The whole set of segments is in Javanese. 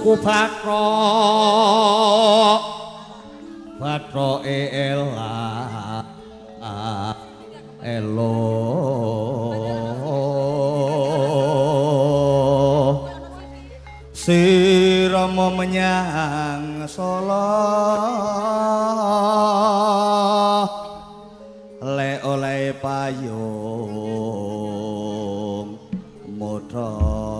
sluku Batra elah elo sirama menyang Solo le oleh payung modho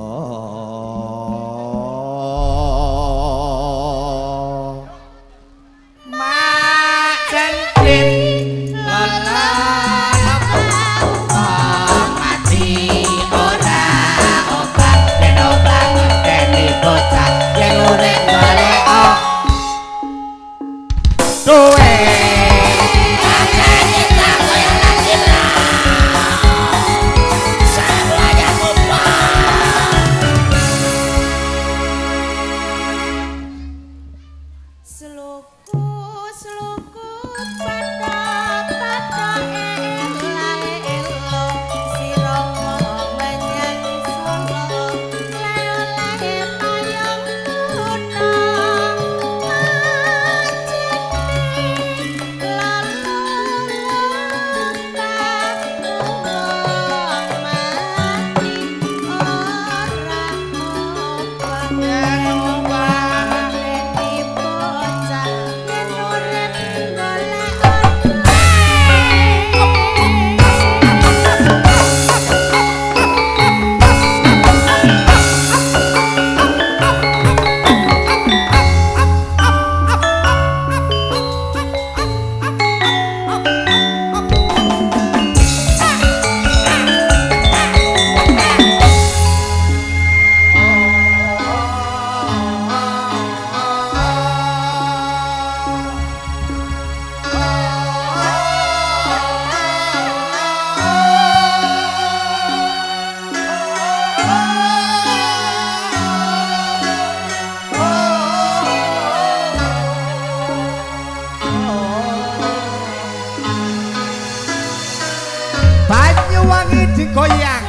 Banyuwangi digoyang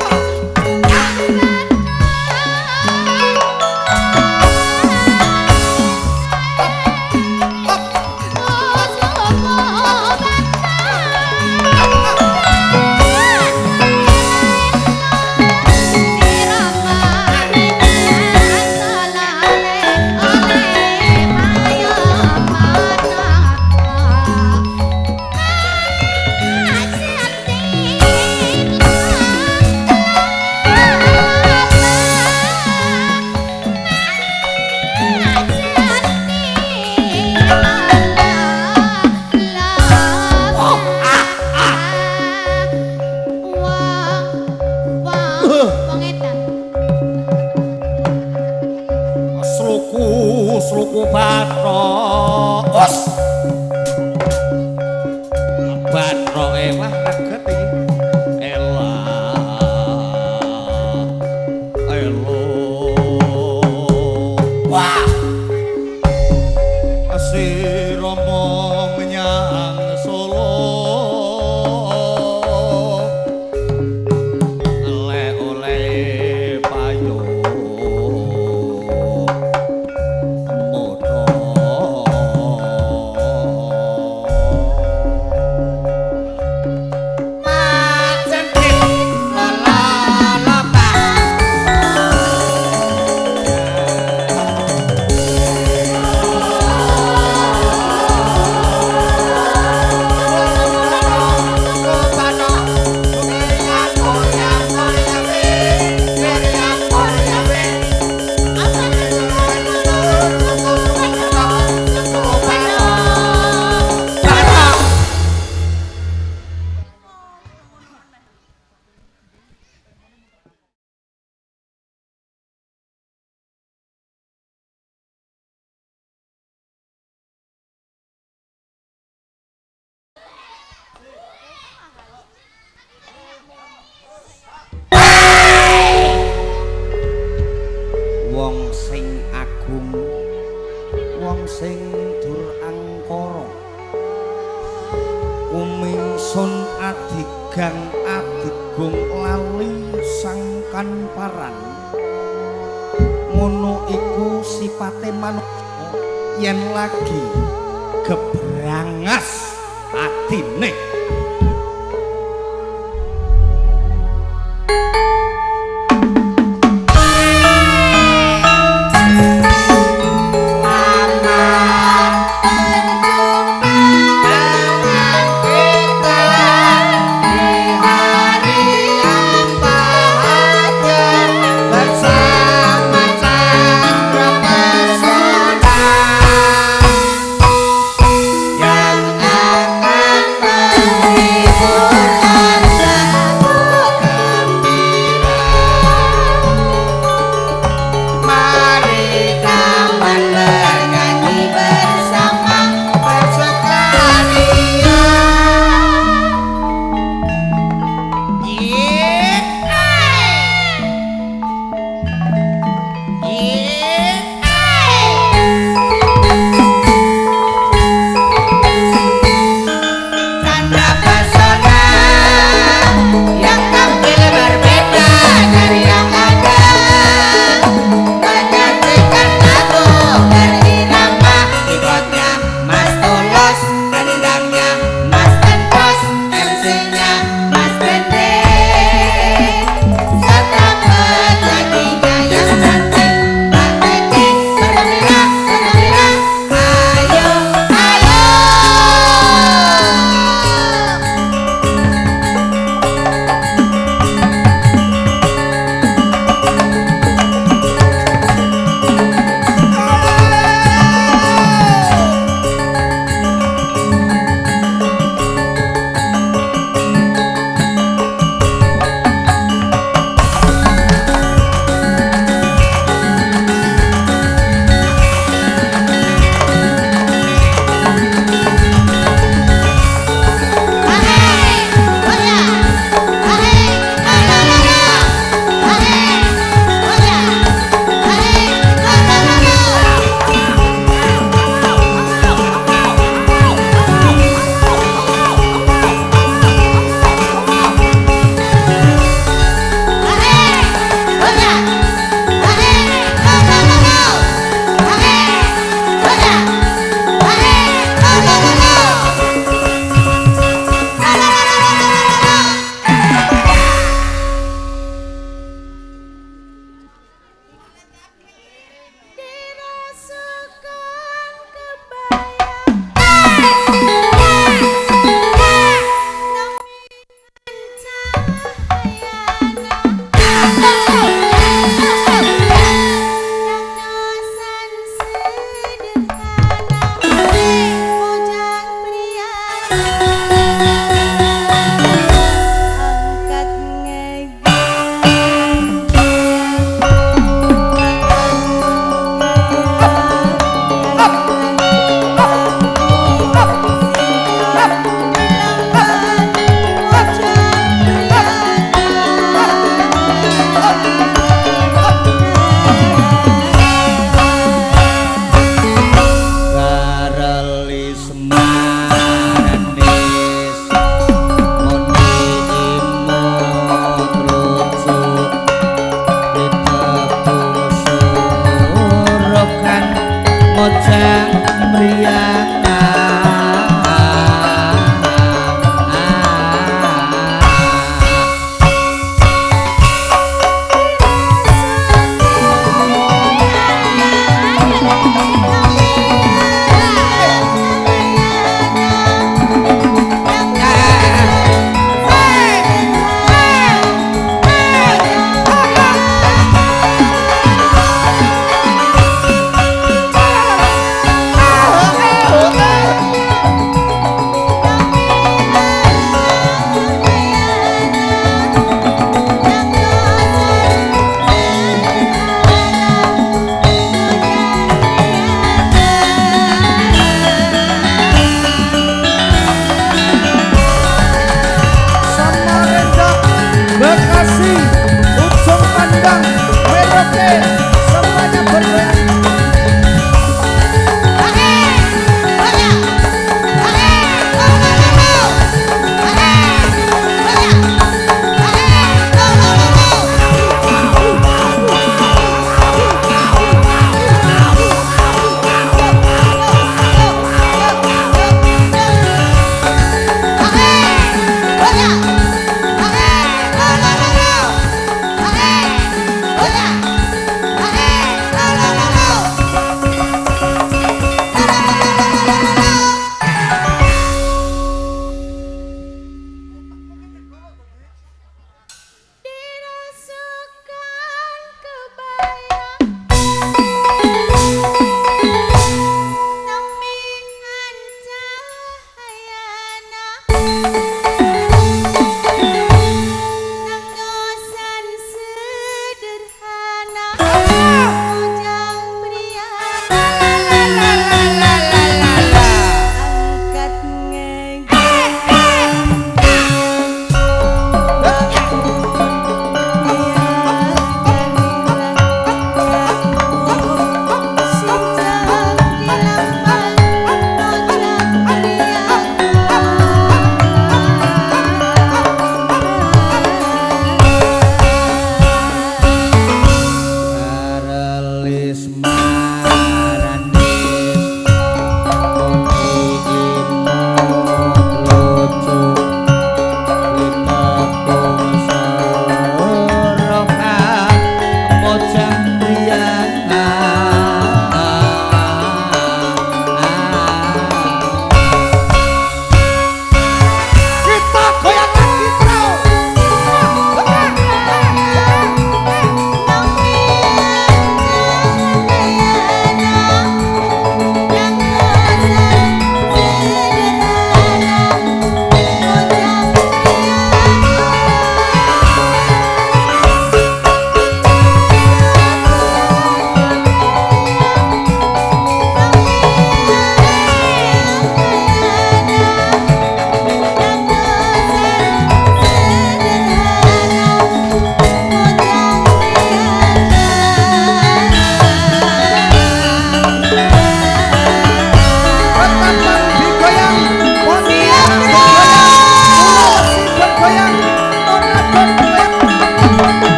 sluku Batra Batra elah reget iki elah elo wah sirama menyang Solo le oleh payung wong sing agung wong sing dur angkara kumingsun adigang adigung lali sangkan paran ngono iku sipate manungsa yen lagi gebrangas atine.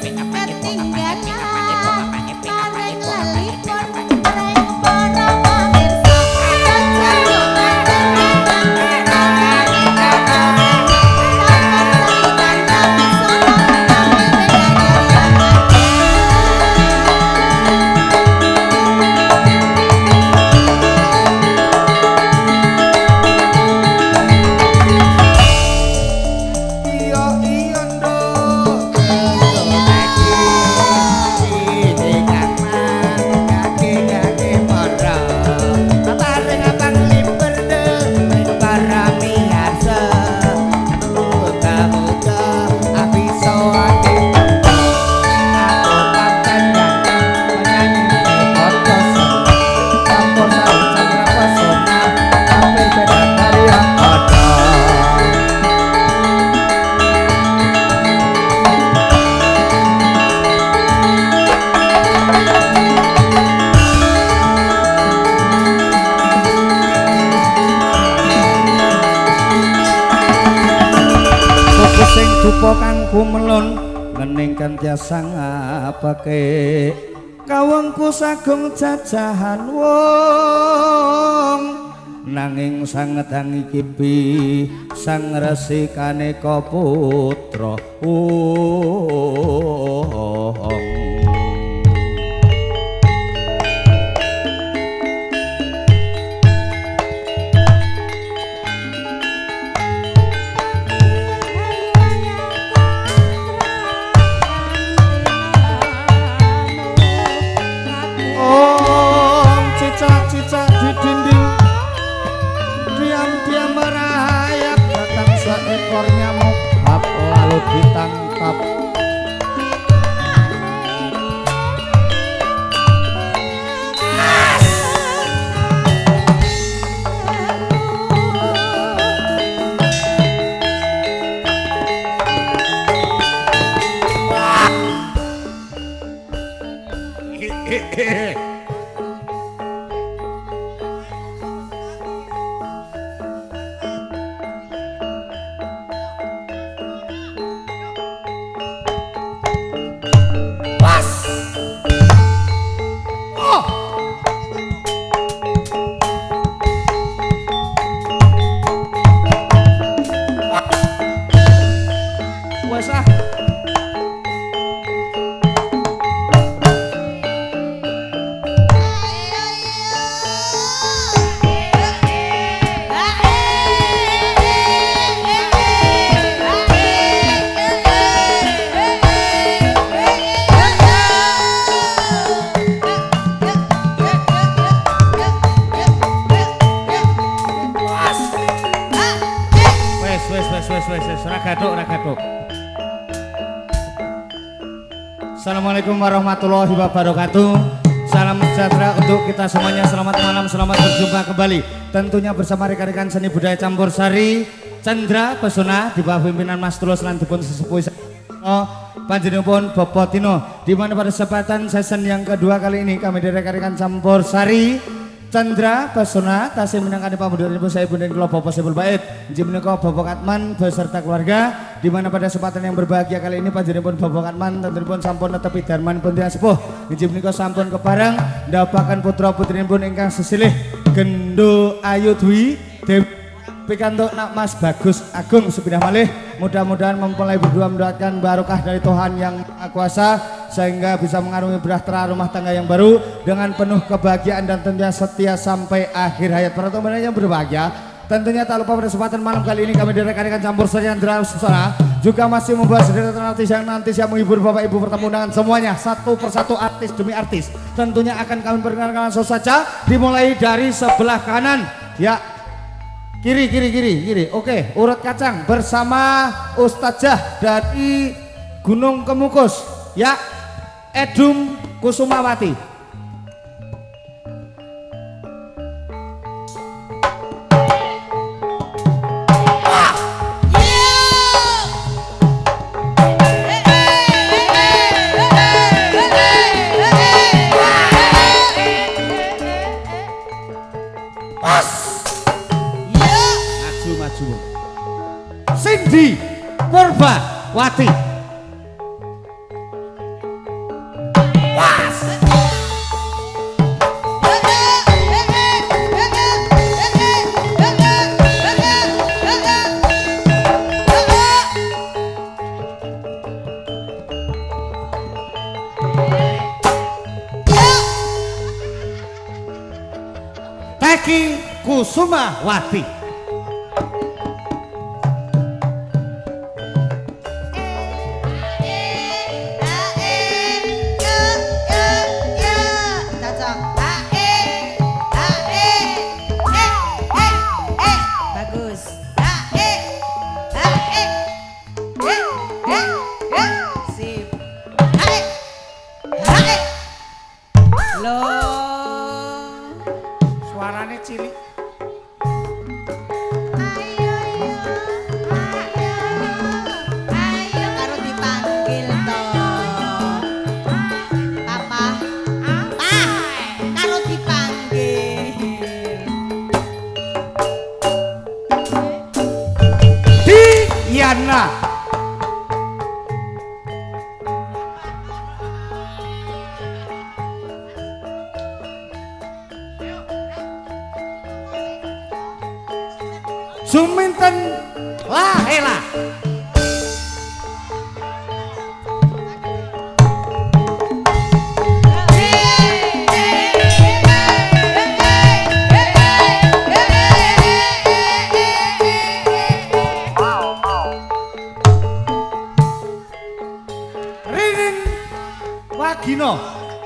Kumelon ngeningkan tiasa ngapake kawengku sagung jajahan wong nanging sang ngedang iki sang resikane putra seekor nyamuk lalu ditangkap Assalamualaikum warahmatullahi wabarakatuh. Salam sejahtera untuk kita semuanya. Selamat malam, selamat berjumpa kembali. Tentunya bersama rekan-rekan seni budaya campur sari Cendra Pesona di bawah pimpinan Mas Tulus lan dipun sesepuh panjenenganipun Bapak Tino. Di mana pada kesempatan season yang kedua kali ini kami dari rekan-rekan campur sari Cendra Pesona tasih menangkani pamudhanipun saya Bunda kula Bapak Sebul Bait inggih menika Bapak Katman beserta keluarga. Di mana pada kesempatan yang berbahagia kali ini panjenenganipun Bapak Katman tentunipun sampun netepi darmanipun tiyang sepuh inggih menika sampun kepareng ndapaken putra putrinipun ingkang sesilih Gendo Ayu Dwi Dewi pikantuk nak Mas Bagus Agung sepindah malih. Mudah-mudahan mempelai berdua mendapatkan barokah dari Tuhan yang Maha Kuasa sehingga bisa mengarungi bahtera rumah tangga yang baru dengan penuh kebahagiaan dan tentunya setia sampai akhir hayat. Para teman yang berbahagia, tentunya tak lupa pada kesempatan malam kali ini kami dari rekan-rekan campur sari Cendra Pesona juga masih membahas deretan artis yang nanti siap menghibur Bapak Ibu bertemu dengan semuanya satu persatu artis demi artis. Tentunya akan kami perkenalkan langsung saja dimulai dari sebelah kanan ya. Kiri. Oke, urut kacang bersama Ustazah dari Gunung Kemukus ya, Edum Kusumawati. Cindy Purbawati. Eki Kusumawati. Suarane cilik. Ayo karo dipanggil to. Papa. Apa? Karo dipanggil. Diana. Suminten Lahela. Ririn Wagino.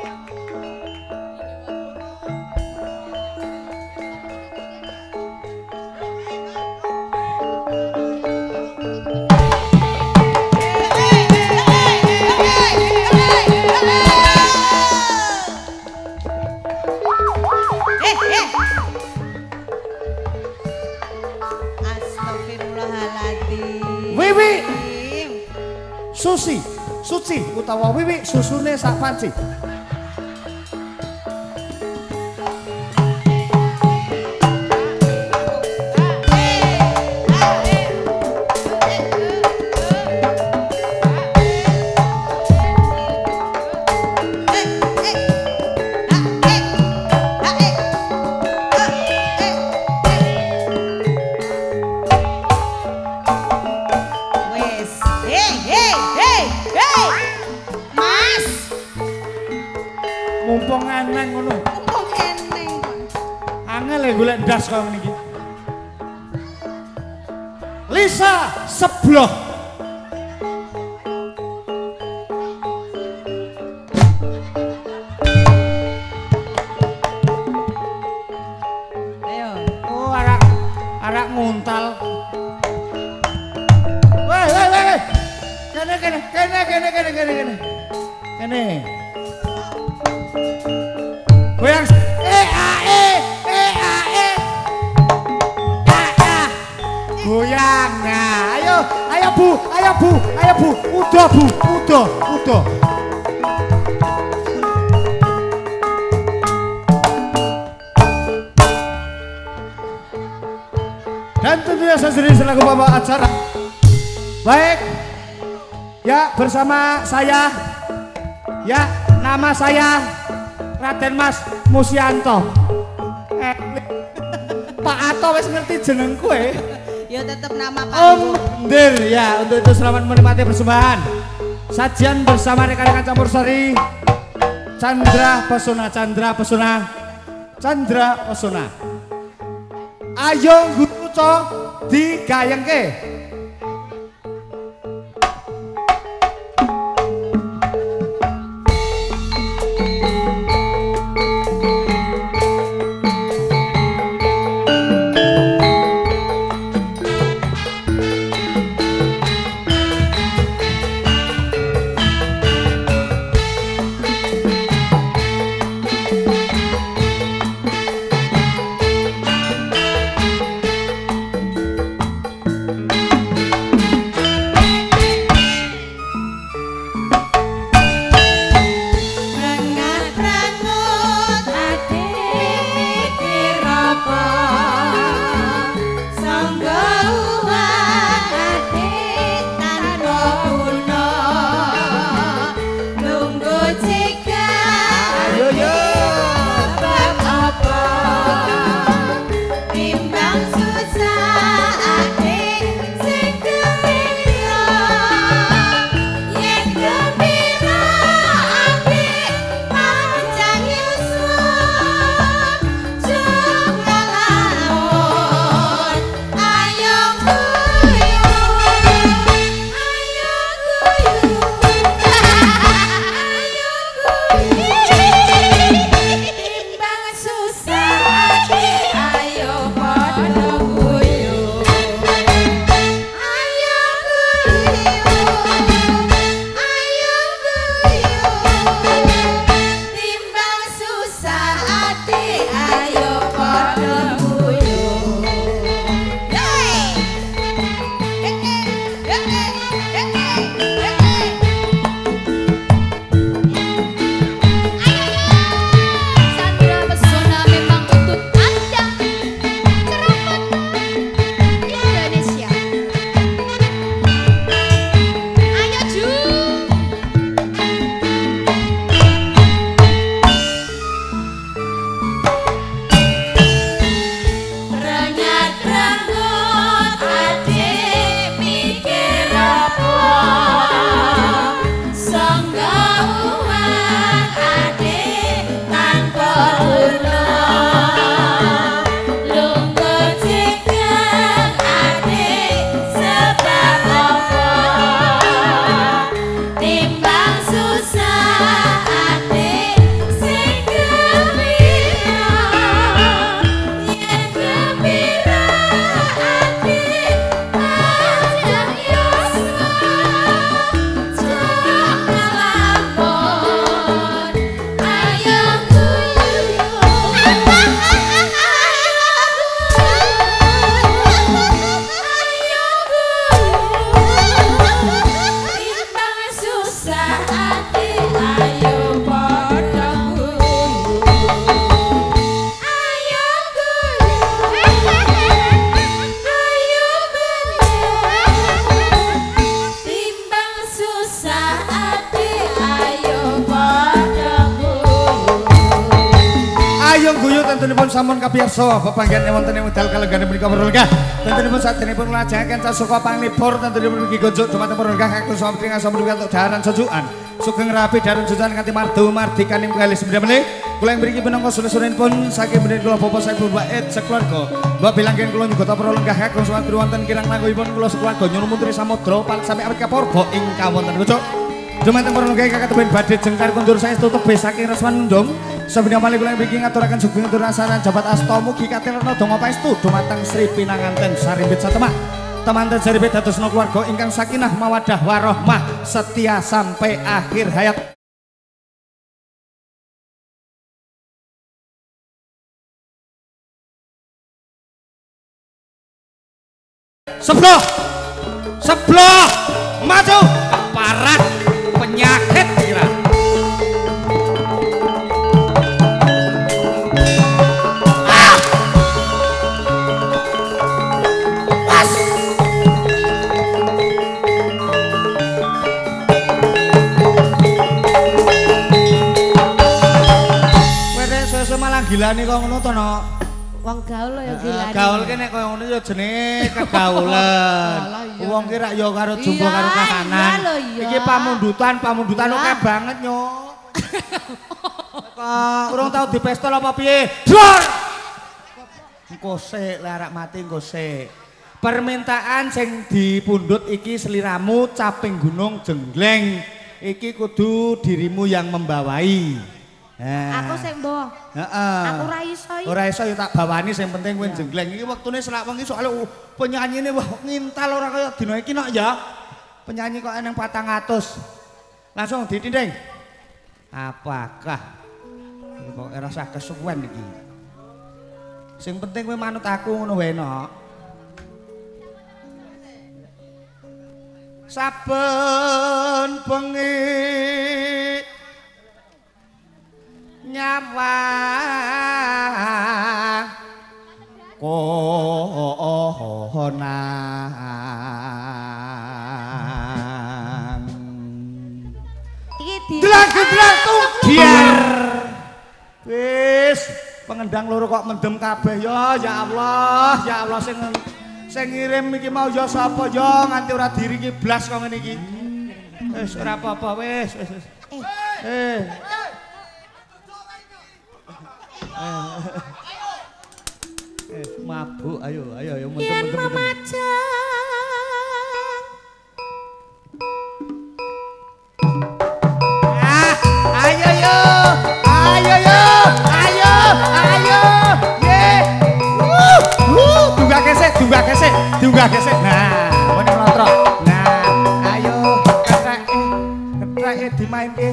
Astagfirullahaladzim. Wiwi Susi, Suci utawa Wiwi susune sak panci. Mumpung eneng ngono. Mumpung eneng. Angel ya golek ndas kok ngene iki. Lisa Sebloh. Ayo. Oh, arak nguntal. Weh. Kene. Kene. Goyang goyang. Nah, ayo Bu. Udah. Dan tentunya saya sendiri selaku bapak acara. Baik. Ya, bersama saya. Ya, nama saya Raden Mas Musyanto. Pak Ato wis ngerti jenengku Ya tetap nama Pak. Om Ndir. Ya, untuk itu selamat menikmati persembahan sajian bersama rekan-rekan campur sari Chandra Pesona. Ayo guco digayengke. Tentunipun sampun kapiyarsa pepanggihan wonten ing wedal kalenggahan menika perlengah. Tentunipun sadenipun nglajengaken sasuka panglipur tentunipun mugi gonjuk dumateng perlengah kakung sampeyan ingkang sampun untuk daharan sojukan. Sugeng rapi daharan sojukan kanthi mardu mardikaning kalih sembilan menit. Kula ing mriki menangka sule-sulenipun saking bener kula Bapak Saiful Wahid sekeluarga. Mbok bilangken kula nyugata perlengah kakung sampeyan wonten kirang langkungipun kula sekeluarga nyuwun muntri samudra pal sampe Amerika Porbo ingkang wonten gonjuk. Dumateng perlengah kakung badhe jengkar kundur saestu tebih saking Reswan Ndung. Sabina malih kula mriki ngaturaken sugeng aturasaran jabat asta mugi katirna donga paestu dumateng Sri Pinanganten Sarimbit Satemak. Temanten Sarimbit dadosna keluarga ingkang sakinah mawaddah warahmah setia sampai akhir hayat. Sebelah maju parah penyakit kira. Gilane kok ngono to no. Wong gaul ya gilane. Gaul ki nek koyo ngono ya jenenge kegaulan. Wong ki rak ya karo jumbo karo kahanan. Iki pamundutan oke banget nyo. Kok urung tau dipestol apa piye? Dor. Engko sik larak mati engko sik. Permintaan sing dipundhut iki seliramu caping gunung jengleng. Iki kudu dirimu yang membawai. Aku sing mbawa. Heeh. Aku ora iso iki. Ora iso ya tak bawani sing penting kowe jengleng. Iki wektune selak wengi soalé penyanyine wah ngintal ora kaya dina iki nok ya. Penyanyi kok eneng 400. Langsung ditinding. Apakah iki kok ora usah kesuwen iki. Sing penting kowe manut aku ngono wae nok. Saben bengi nyawa konang iki delak-delak tugiar wis pengendang loro kok mendem kabeh ya Allah sing ngirim iki mau ya sapa ya nganti ora diri iki blas kok ngene iki wis ora apa-apa wis mabuk ayo mendem diunggah gesek nah ngene nonton nah ayo ketrake dimainke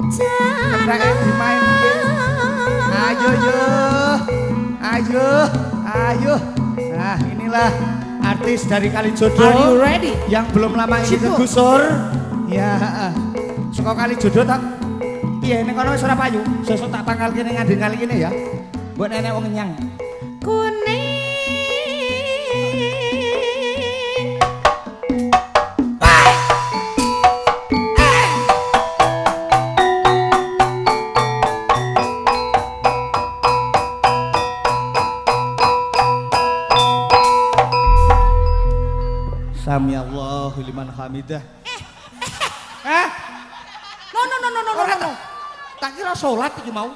ayo nah inilah artis dari Kalijodo. Are you ready? Yang belum lama ini kegusur ya suka Kalijodo tak piye ning kono wis ora payu sesuk tak pangkal kene ngandeng kali kene ya mbok nenek wong nyang kuning Sami Allahu liman hamidah. No. Tak kira salat iki mau.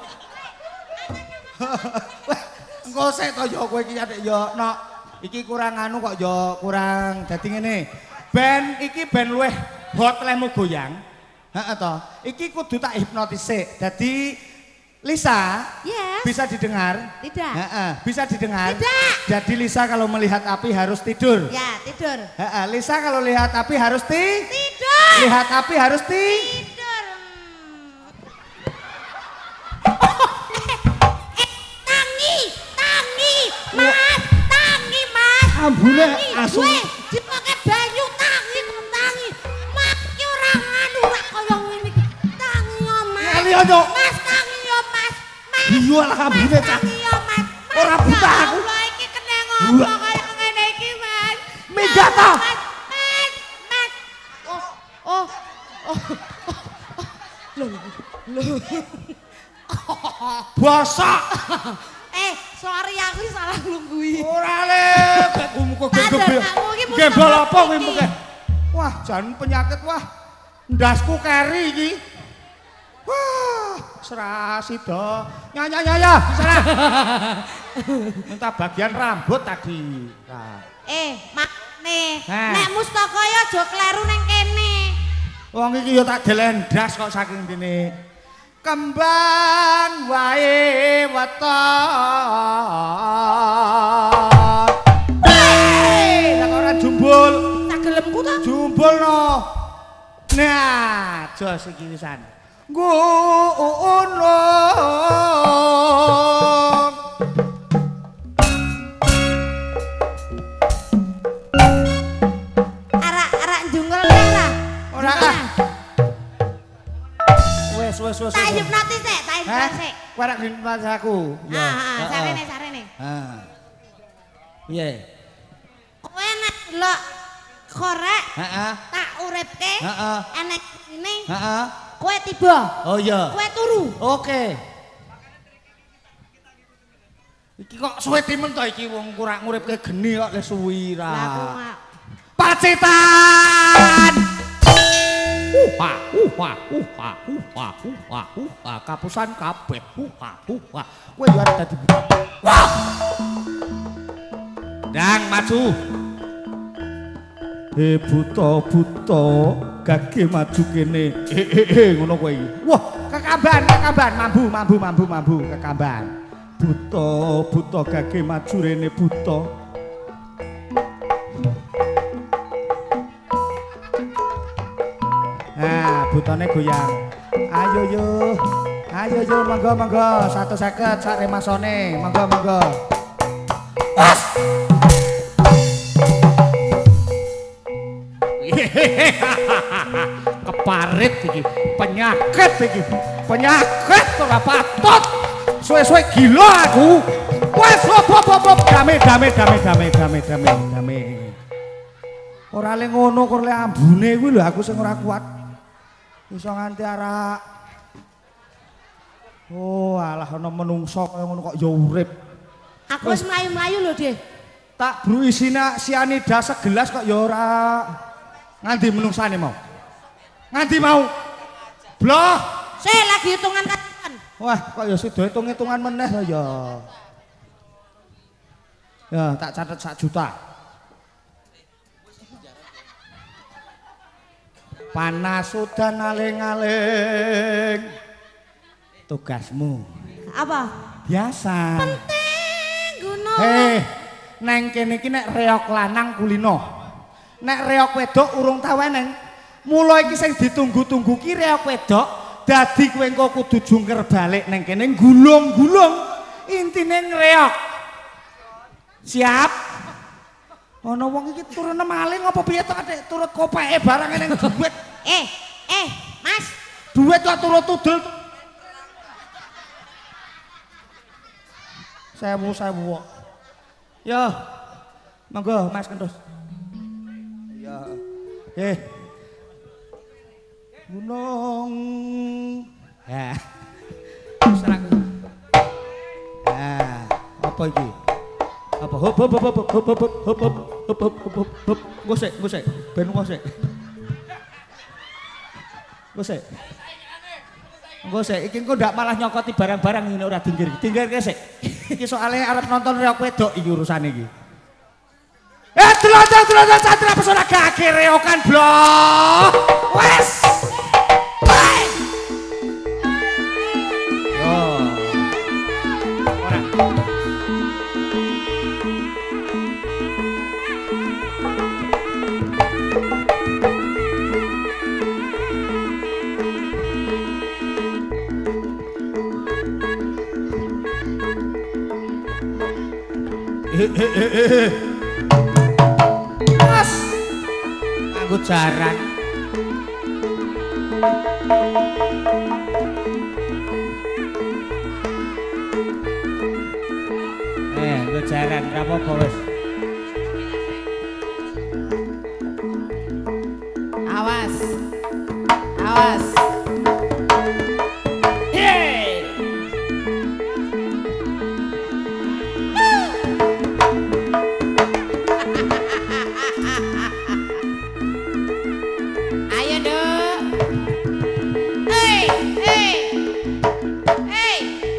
Engko sik to ya kowe iki atik ya nok. Iki kurang anu kok ya kurang dadi ngene. Ben iki ben luweh hot lemu goyang. Heeh to. Iki kudu tak hipnotis sik. Dadi Lisa, yes. Bisa didengar? Tidak. Bisa didengar? Tidak. Jadi Lisa kalau melihat api harus tidur. Ya, tidur. Lisa kalau lihat api harus tidur. Lihat api harus tidur. Tangi, Mas. Ambune asu. Dipakai banyu tangi. Mak ki ora anu ora kaya ngene iki. ya, Nyok. Mas tangi yo, Mas. Mas. Iya lah ambune cah. Tangi yo, Mas. Ora buta aku. Allah iki kena ngopo kaya ngene iki, Mas. Minggat ta? Mas. Mas. Oh. Loh. Bosok. Sorry aku salah nglungguhi. Ora le, muka gembel. Gembel apa kuwi muka? Wah, jan penyakit wah. Ndasku keri iki. Wah, serasi do. Nyanya. Sana. Minta bagian rambut tadi. Nah. Makne. Nek mustaka ya aja kleru ning kene. Wong iki ya tak delendas kok saking dene. Kembang wae weton. Lah ora jumbul. Tak gelemku to. Jumbulno. Nah, jos iki wisan. Ngono. Arak njungkel ora? Ora ah. Wes. Tak hipnotis sik, tak hipnotis sik. Kowe arek hipnotis aku. Sarene. Piye? Kowe nek delok korek Heeh. tak uripke. Heeh. Enek ini. Heeh. Kowe tiba. Oh iya. Kowe turu. Oke. Iki kok suwe timen to iki wong kurang nguripke geni kok le suwi ra. Pacitan. Kapusan kabeh. Kowe yo arep dadi buta. Wah. Dang maju. Buta gage maju kene. Ngono kowe iki. Wah, kekamban mambu kekamban. Buta gage maju rene buta. Nah, butane goyang. Ayo yo monggo 150 sak remasone. Monggo. As. Keparit iki, penyakit penyakit ora patut. Suwe-suwe gila aku. Wes bop dame. Ora le ngono kok le ambune kuwi lho aku sing ora kuat. Iso nganti arak. Oh, alah ana menungso kaya ngono kok ya urip. Aku wis mlayu-mlayu lho, Dik. Tak bru isine sianida segelas kok ya ora. Nganti menungsane mau. Nganti mau. Bloh. Sik lagi hitungan kan. Wah, kok ya sida hitung-hitungan meneh to ya. Ya, tak catet 1 juta. Panas udan aling-aling. Tugasmu. Apa? Biasa. Penting gunung. Neng kene iki nek reok lanang kulino. Nek reok wedok urung tau eneng. Mula iki sing ditunggu-tunggu ki reok wedok. Dadi kowe engko kudu jungker balik neng kene gulung-gulung. Intine ngreok. Siap? Ana wong iki turune maling apa piye to Dik? Turut kopeke barang ning duit. Mas. Duit kok turut tudul. Sewu kok. Yo. Monggo Mas Kentus. Ya. Gunung. Ya. Serak. Apa iki? Apa hop. Gosek. Ben gosek. Iki engko ndak malah nyokoti barang-barang ini ora dinggir. Dinggir sik. Iki soalé arep nonton reok wedok iki urusane iki. Delok Chandra pesona gage reokan blok. Wes. Mas nganggo jaran Ora apa-apa wis. Awas. Awas. Ayo, Dok. Hei, hei. Hei.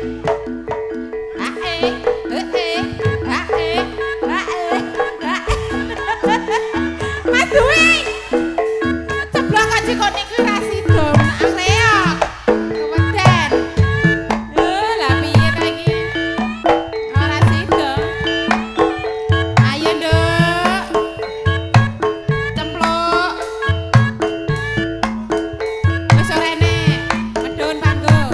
Ae, hei, ae, ae, ae. Mas Dwi. Ceblok aja kok niki ra sida, reok. Keweden. Lah piye ta iki? Ora sida. Ayo, Nduk. Cempluk. Wis orene, medhun panggung.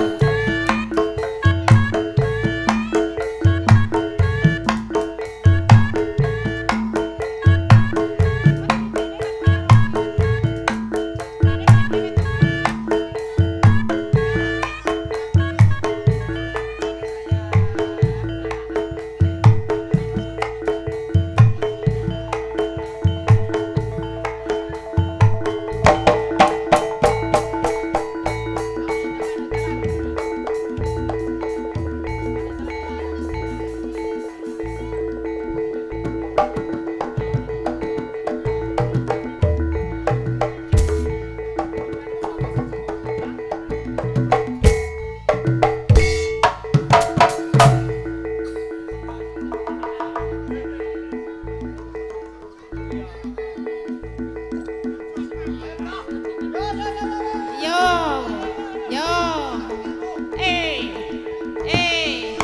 Yo, yo, eh,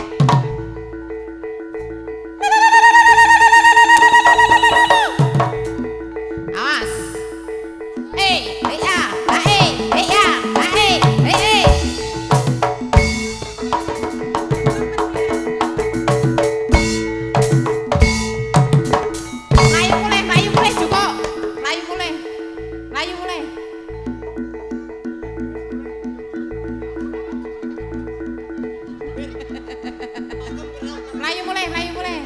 awas, ya, ya, Layu mulai, Joko, layu mulai. Melayu mulai.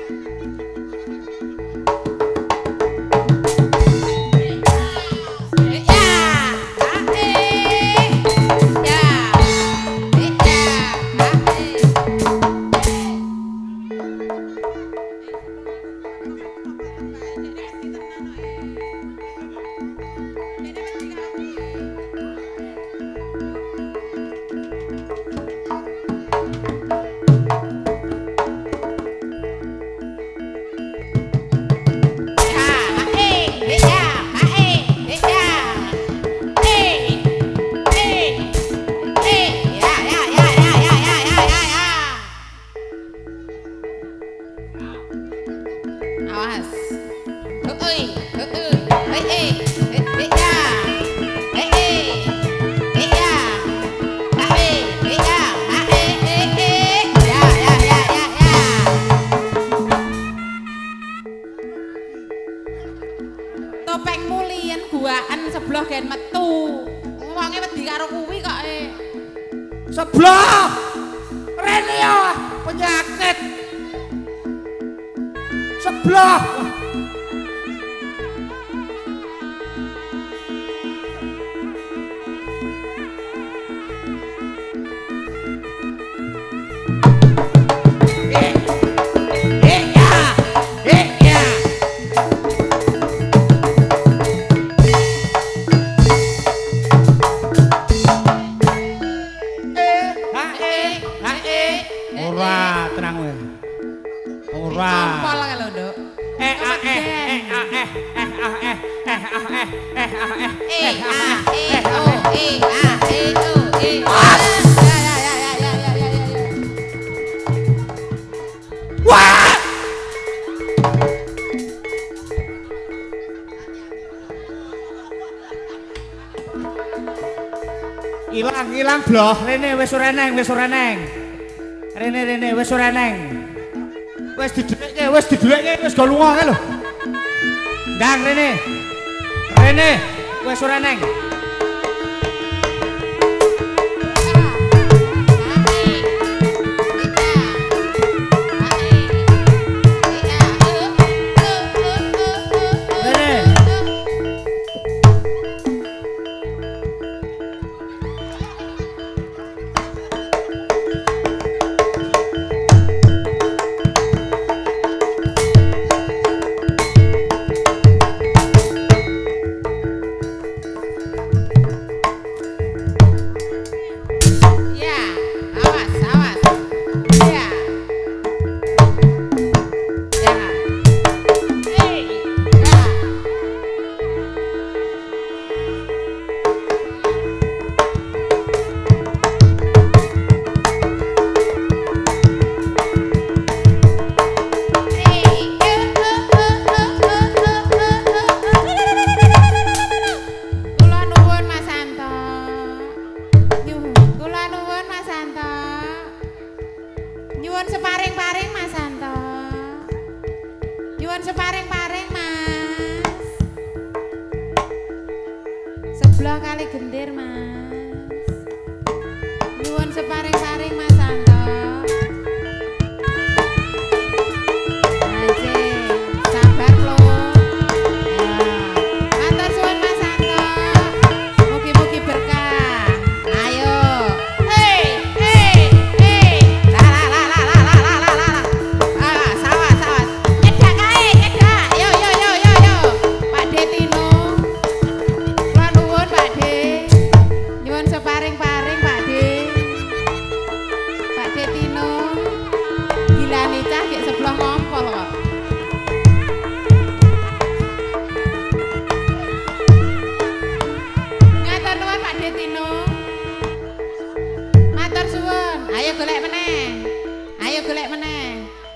Awas. Topeng mulian guaan sebelah gen metu. Wonge wedi karo kuwi kok Sebelah. Rene ya penyakit. Sebelah. Ora, tenang kowe. Ora. Ampol lho, Nduk. Wah! Ilang bloh, rene wis ora neng. Rene wis ora neng. Wis diduwekke, wis go lunga kae lho. Ndang rene. Wis ora neng. kali gendir Mas. Nyuwun separing-paring Mas Santo. Sabar lho. Matur suwun Mas Santo. Mugi-mugi berkah. Ayo. La la la la la la la la la. Ah, sawat. Nyedak kae, nyedak. Yo. Pak De Tino. Kula nuwun Pak De. Nyuwun separing-paring Pak De. Pak De Tino. Gilane cah gek sebelah ngompol kok. Ngatur nuwun Pak De Tino. Matur suwun. Ayo golek meneh.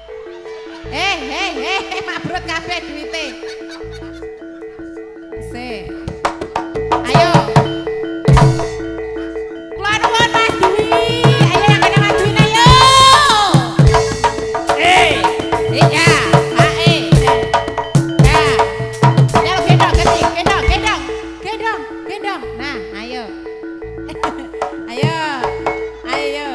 Mabrut kabeh duwite. Sik. Ayo. Kula nuwun Mas Dwi. Ayo yang kena Mas Dwi ayo. Ya, Ya. Ya gendong. Nah, ayo. Ayo.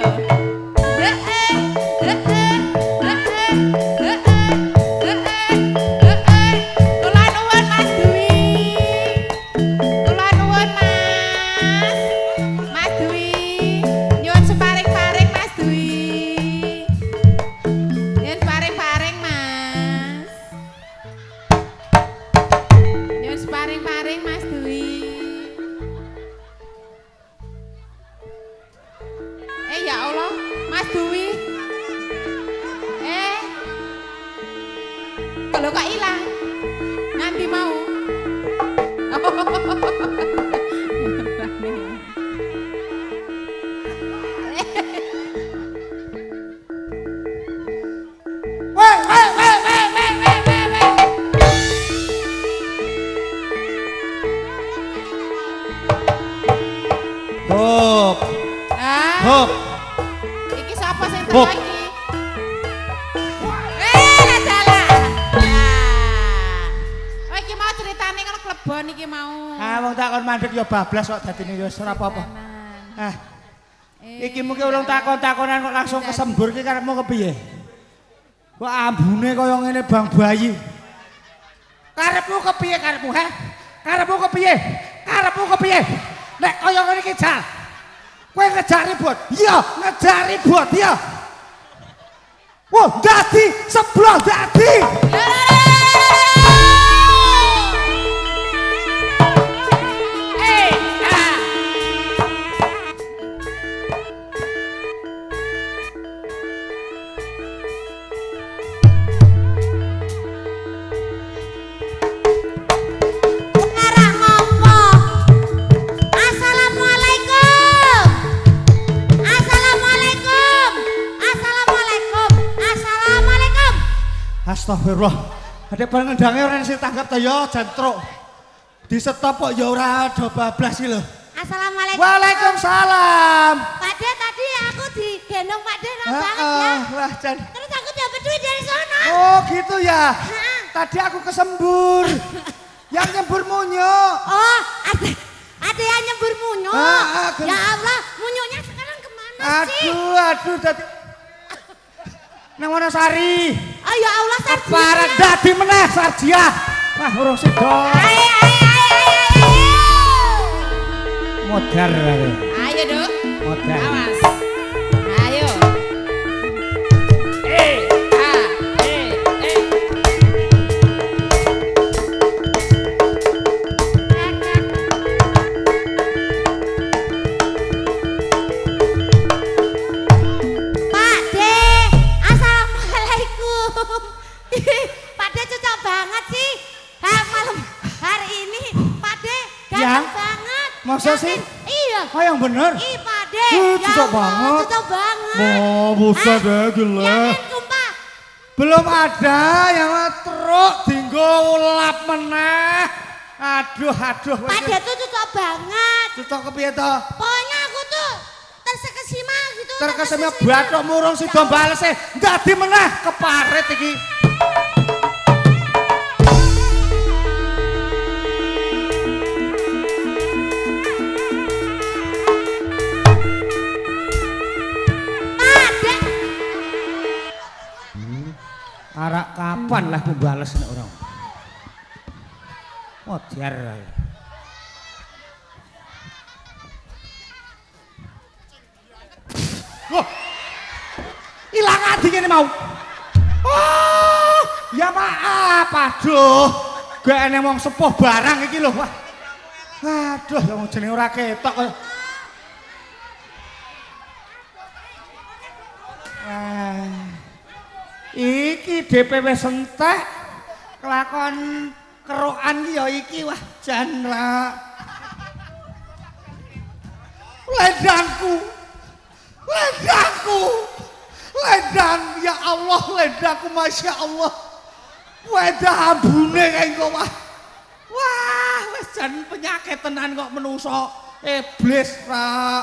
Kula nuwun Mas Dwi. Kula nuwun Mas Dwi. Nyuwun separing-paring Mas Dwi. Nyuwun separing-paring Mas. Nyuwun separing-paring Mas Dwi. Ya Allah, Mas Dwi. Kalau kok hilang, nanti mau. Hop. Iki sapa sing Hop. teko iki? Salah. Oh iki mau ceritane ngono klebon iki mau. Wong takon mandek ya bablas kok dadine ya ora apa-apa. Iki mungkin ulung takon-takonan kok langsung kesembur iki karepmu kepiye? Kok ambune kaya ngene Bang Bayi. Karepmu kepiye karepmu, he? Karepmu kepiye? Nek kaya ngene iki jal. Kowe ngejar ribut. Iya, ngejar ribut ya. Wah, dadi sebelah dadi. Astagfirullah. Adek bareng ngendangnya orang sing tanggap ta ya jantruk. Di stop kok ya ora do bablas iki lho. Assalamualaikum. Waalaikumsalam. Pak De tadi aku digendong Pak De banget ya. Wah, Jan. Terus aku dapat duit dari sana. Oh, gitu ya. Tadi aku kesembur. Yang nyembur munyo. Oh, ada yang nyembur munyo. Ya Allah, munyonya sekarang kemana sih? Aduh, dadi nang Wonosari. Oh ya Allah, Sardia. Para dadi meneh Sardia. Wah, urung sida. Ayo. Modar ae. Ayo, Duk. Modar. Awas. Ayo. Pak De cocok banget sih. Malam hari ini Pak De ganteng banget. Masa sih? Iya. Oh yang bener? Ih Pak De. Cocok banget. Cocok banget. Oh buset deh gila. Yang sumpah. Belum ada yang truk dinggo ulap meneh. Aduh. Pak De tuh cocok banget. Cocok kepiye to? Pokoknya aku tuh terkesima gitu. Terkesima bathuk murung sida balese. Dadi meneh keparit iki. kapan lah aku bales nek ora. Modiar. Loh. Ilang adi ngene mau. Oh, ya maaf, aduh. Gak enek wong sepuh barang iki lho. Wah. Aduh, wong jenenge ora ketok kok. Iki DPW sentek kelakon kerokan ki ya iki wah jan lah. Ledangku. Ledang ya Allah, ledangku Masya Allah. Wedah ambune engko wah. Wah, wis jan penyakit tenan kok menungso iblis ra.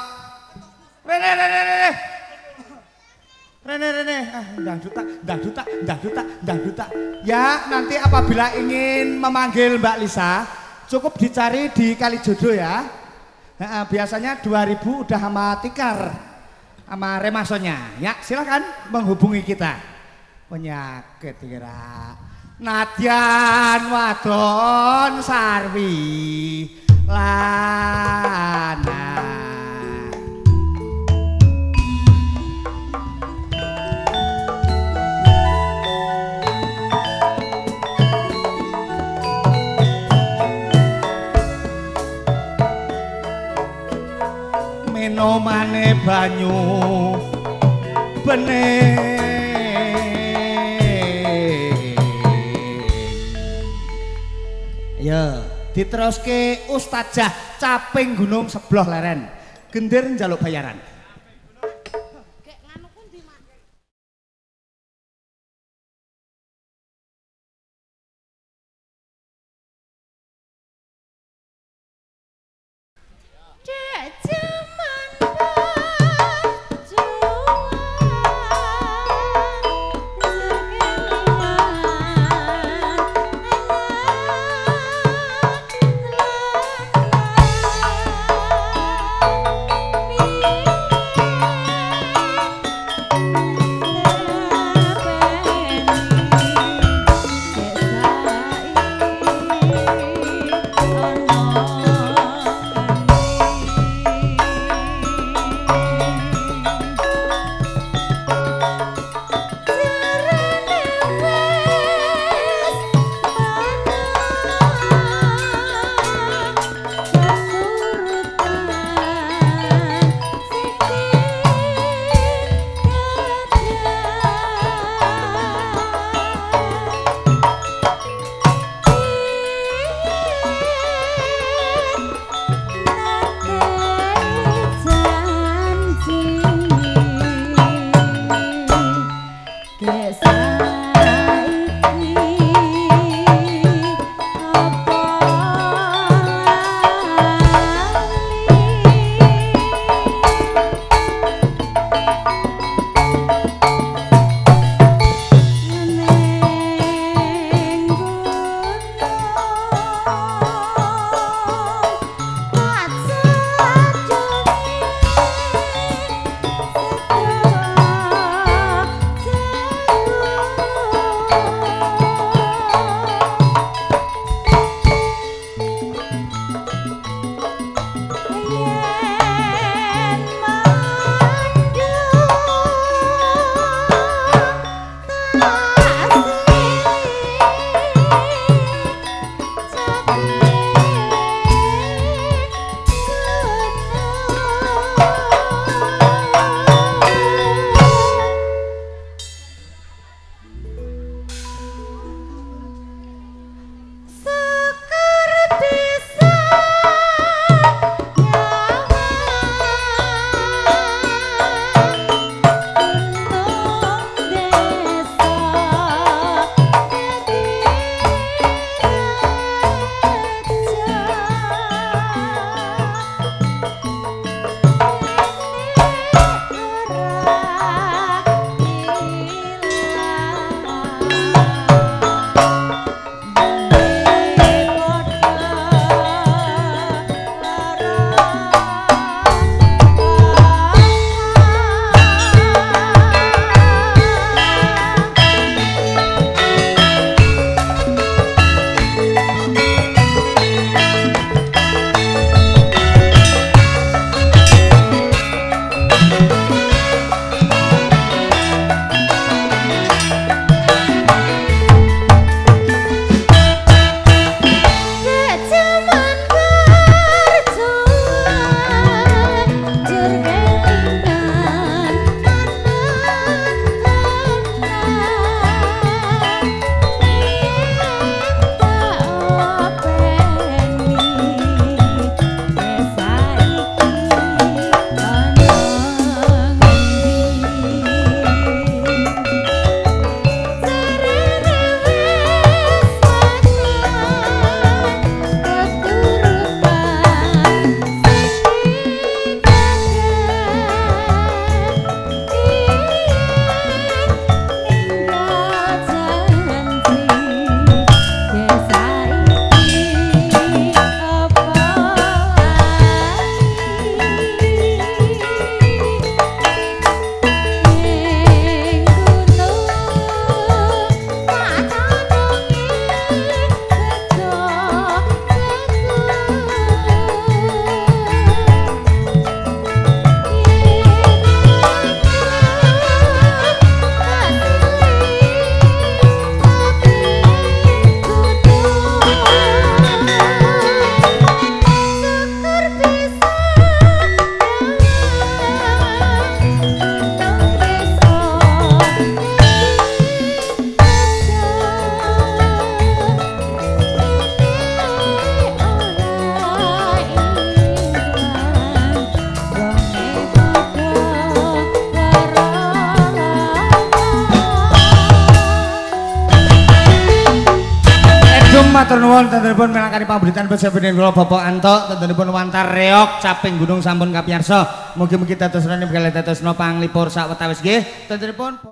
Rene, dangduta. Ya, nanti apabila ingin memanggil Mbak Lisa, cukup dicari di Kalijodo ya. Biasanya 2000 udah sama tikar, sama remasonya. Ya, silakan menghubungi kita. Penyakit kira. Nadyan wadon sarwi lana. Menomane banyu bening. Ya, diteruske Ustazah Caping Gunung Sebloh Leren. Gendir njaluk bayaran. Matur nuwun tentunipun melangkani pamberitaan pejabat kula Bapak Anto tentunipun wantar reok caping gunung sampun kapiyarsa. Mugi-mugi dados rene bekal dados napa panglipur sawetawis nggih. Tentunipun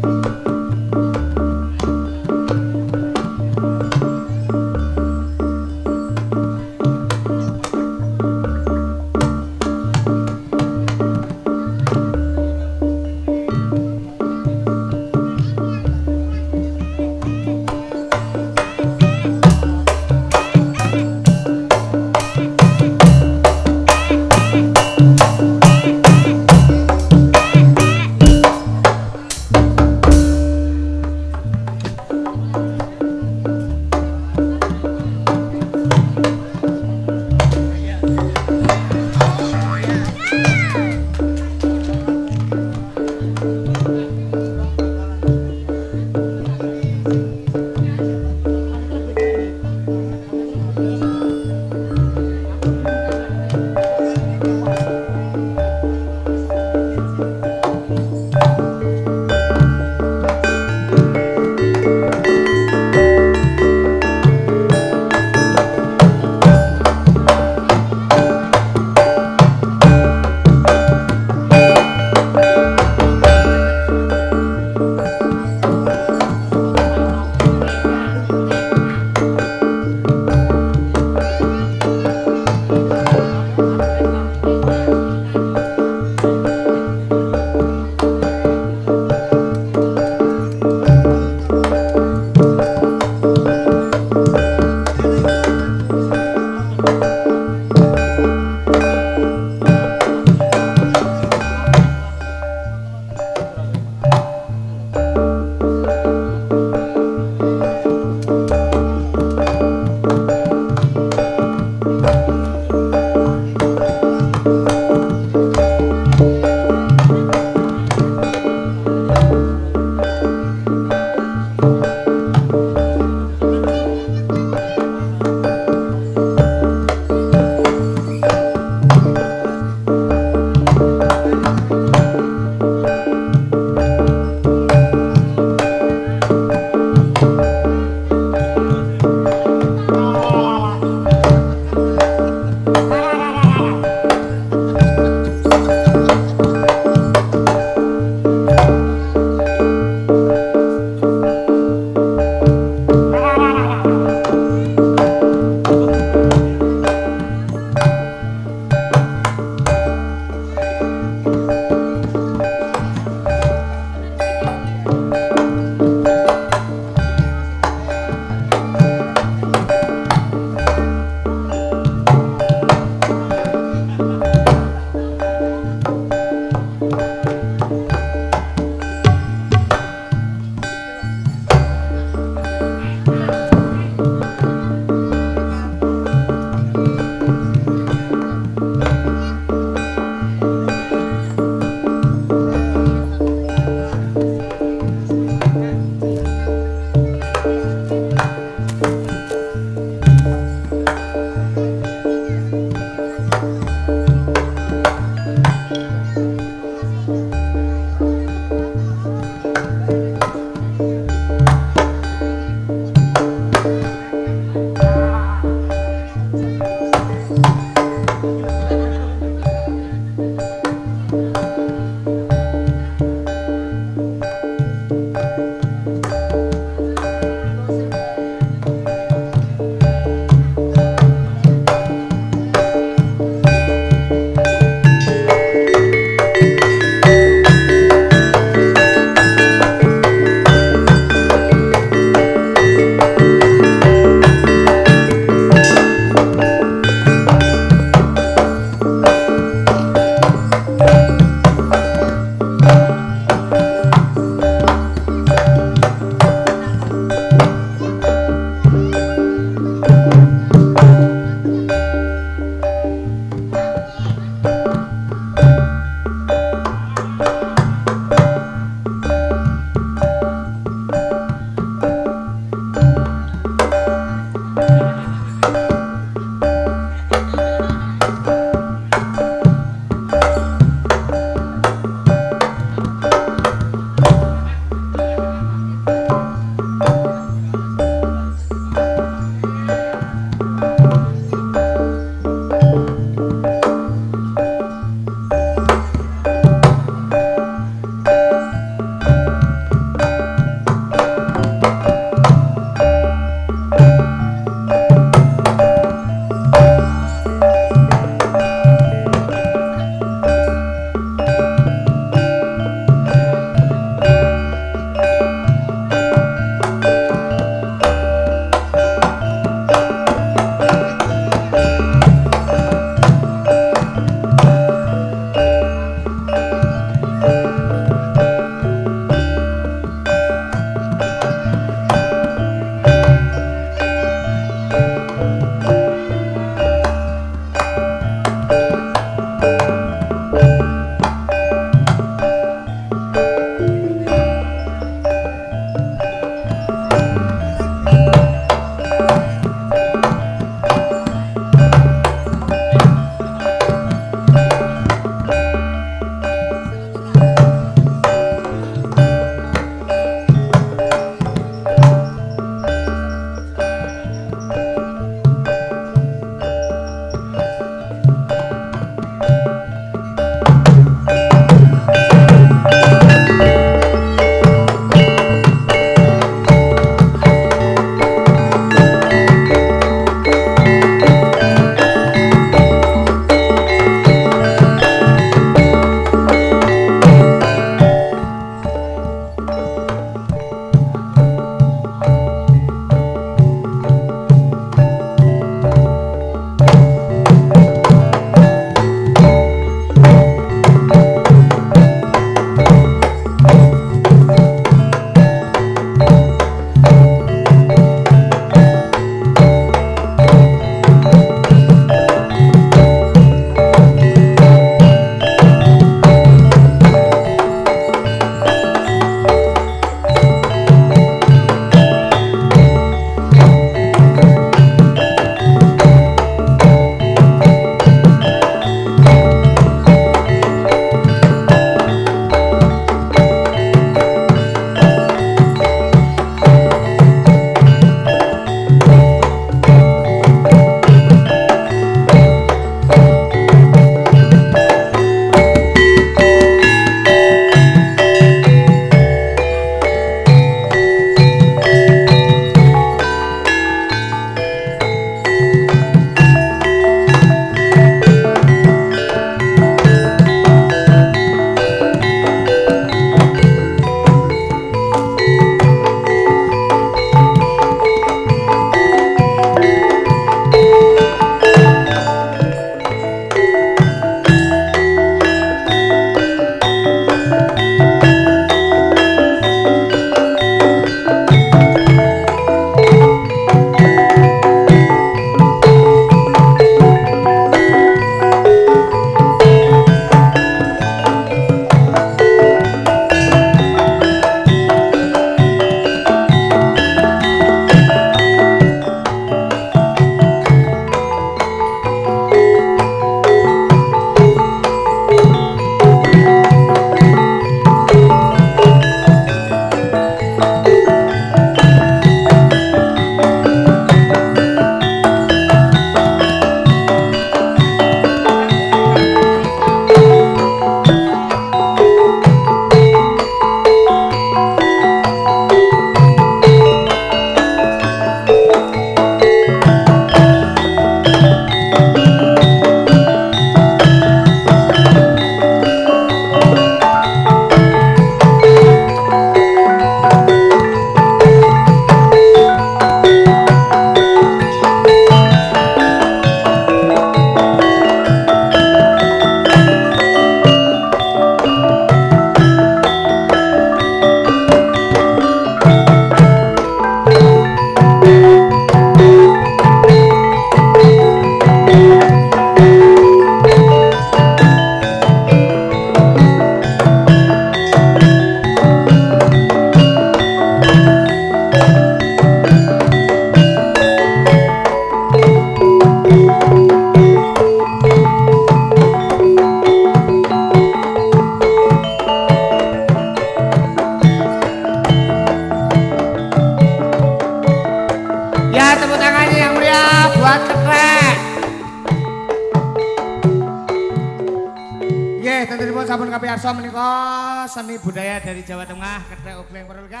Warioso menika seni budaya dari Jawa Tengah Kethek Ogleng Perulga.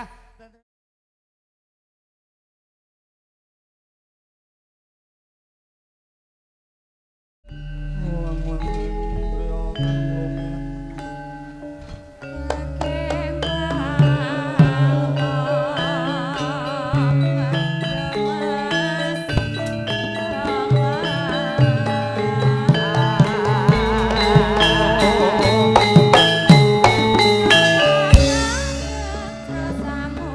Sama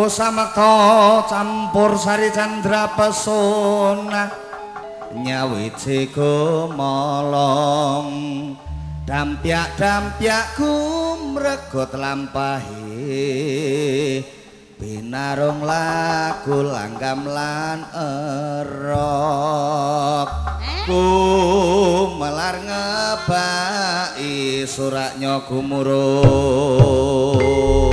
Prabu Samakta campur sari candra pesona nyawiji gumolong dampyak gumregot lampahi binarung lagu langgam lan erok melar ngebaki suraknya gumuruh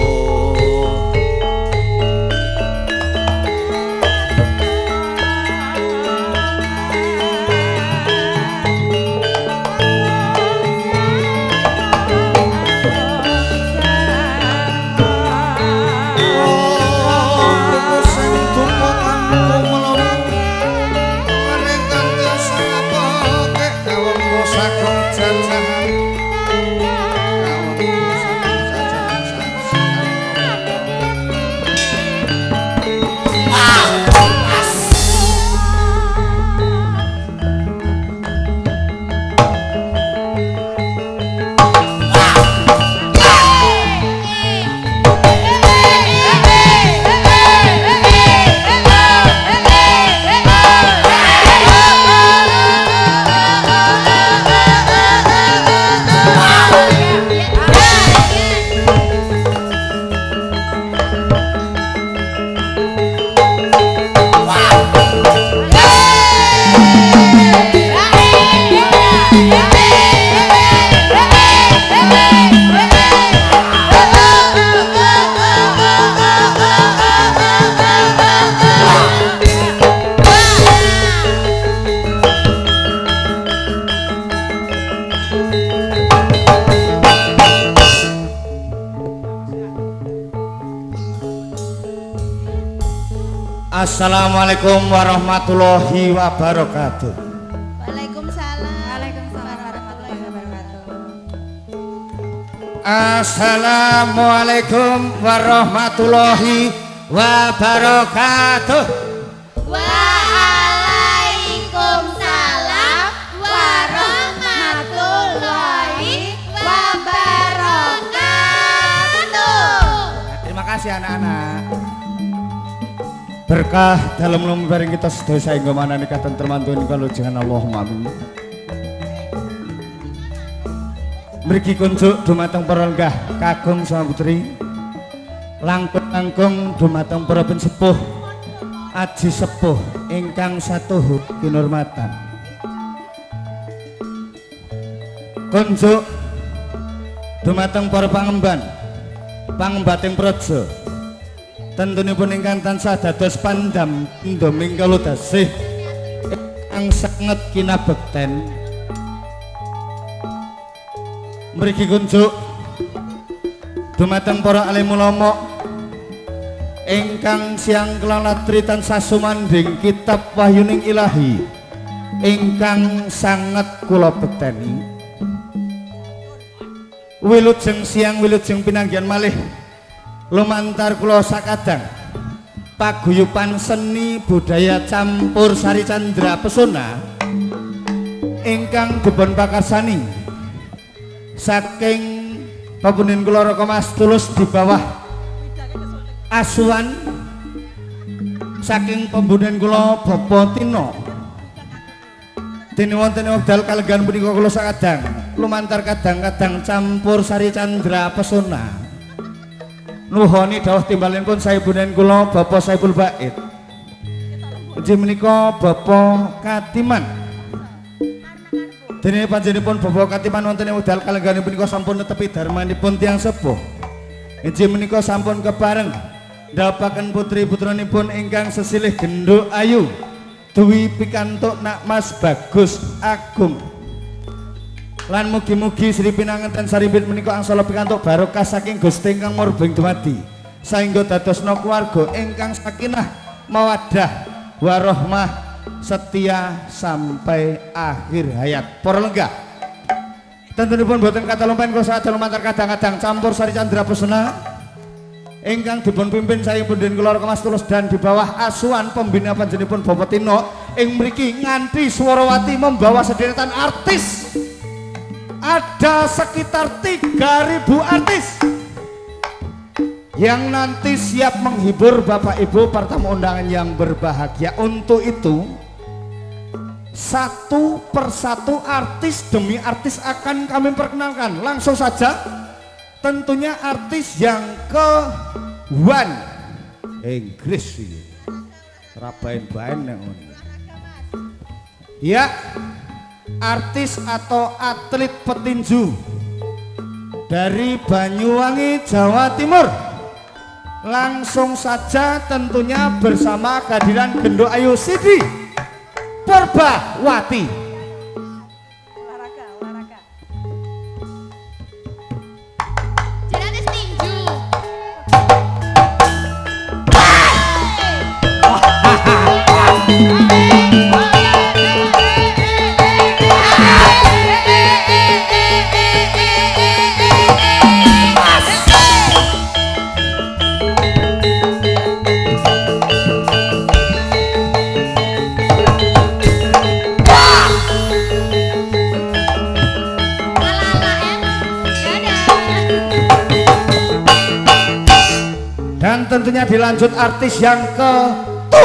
Assalamualaikum warahmatullahi wabarakatuh. Waalaikumsalam. Waalaikumsalam warahmatullahi wabarakatuh. Assalamualaikum warahmatullahi wabarakatuh. Waalaikumsalam warahmatullahi wabarakatuh. Terima kasih anak-anak. Berkah dalam lembaring kita sedaya saengga manani katentreman tuwin kalujengan Allahumma amin. Mriki kunjuk dumateng para lenggah kagum sama putri langkung dumateng para pensepuh aji sepuh ingkang satuhur kinurmatan. Kunjuk dumateng para pangembating praja tentunipun ingkang tansah dados pandamping kula tasih ingkang sanget kinabekten. Mriki kunjuk dumateng para alim ulama ingkang siang kelanatri tansah sumandhing kitab wahyuning ilahi ingkang sanget kula bekteni. Wilujeng siang wilujeng pinanggihan malih lumantar kula sakadang paguyuban seni budaya campur sari candra pesona ingkang dipun pakarsani saking papunin kula Raka Mas Tulus di bawah asuhan saking pembunuhan kula Bapak Tino. Dene wonten wekdal kalenggan punika kula sakadang lumantar kadang-kadang campur sari candra pesona nuhoni dawuh timbalanipun saebunen kula Bapak Saiful Bait. Inggih menika Bapak Katiman. Dene panjenenganipun Bapak Katiman wonten ing wekdal kalenggan punika sampun netepi darmanipun tiyang sepuh. Inggih menika sampun kepareng ndapaken putri-putranipun ingkang sesilih genduk ayu duwi pikantuk nak Mas Bagus Agung. Lan mugi-mugi Sri Pinanganten Saripit menika angsala pikantuk barokah saking Gusti ingkang murbeng dumadi saengga dadosna keluarga ingkang sakinah mawaddah warahmah setia sampai akhir hayat. Para lenggah tentunipun boten kata lumpen kula sadaya lumantar kadang-kadang campur sari candra pesona ingkang dipun pimpin saya Punden kula Raka Mas Tulus dan di bawah asuhan pembina panjenenganipun Bapak Tino ing mriki nganti Swarawati membawa sederetan artis. Ada sekitar 3.000 artis yang nanti siap menghibur Bapak Ibu para tamu undangan yang berbahagia. Untuk itu satu persatu artis demi artis akan kami perkenalkan. Langsung saja, tentunya artis yang ke-1 Inggris ini rabain-bain ya, artis atau atlet petinju dari Banyuwangi, Jawa Timur. Langsung saja tentunya bersama kehadiran Gendo Ayu Siti Purbawati. Olahraga. Jalanis tinju. Dan tentunya dilanjut artis yang ke-2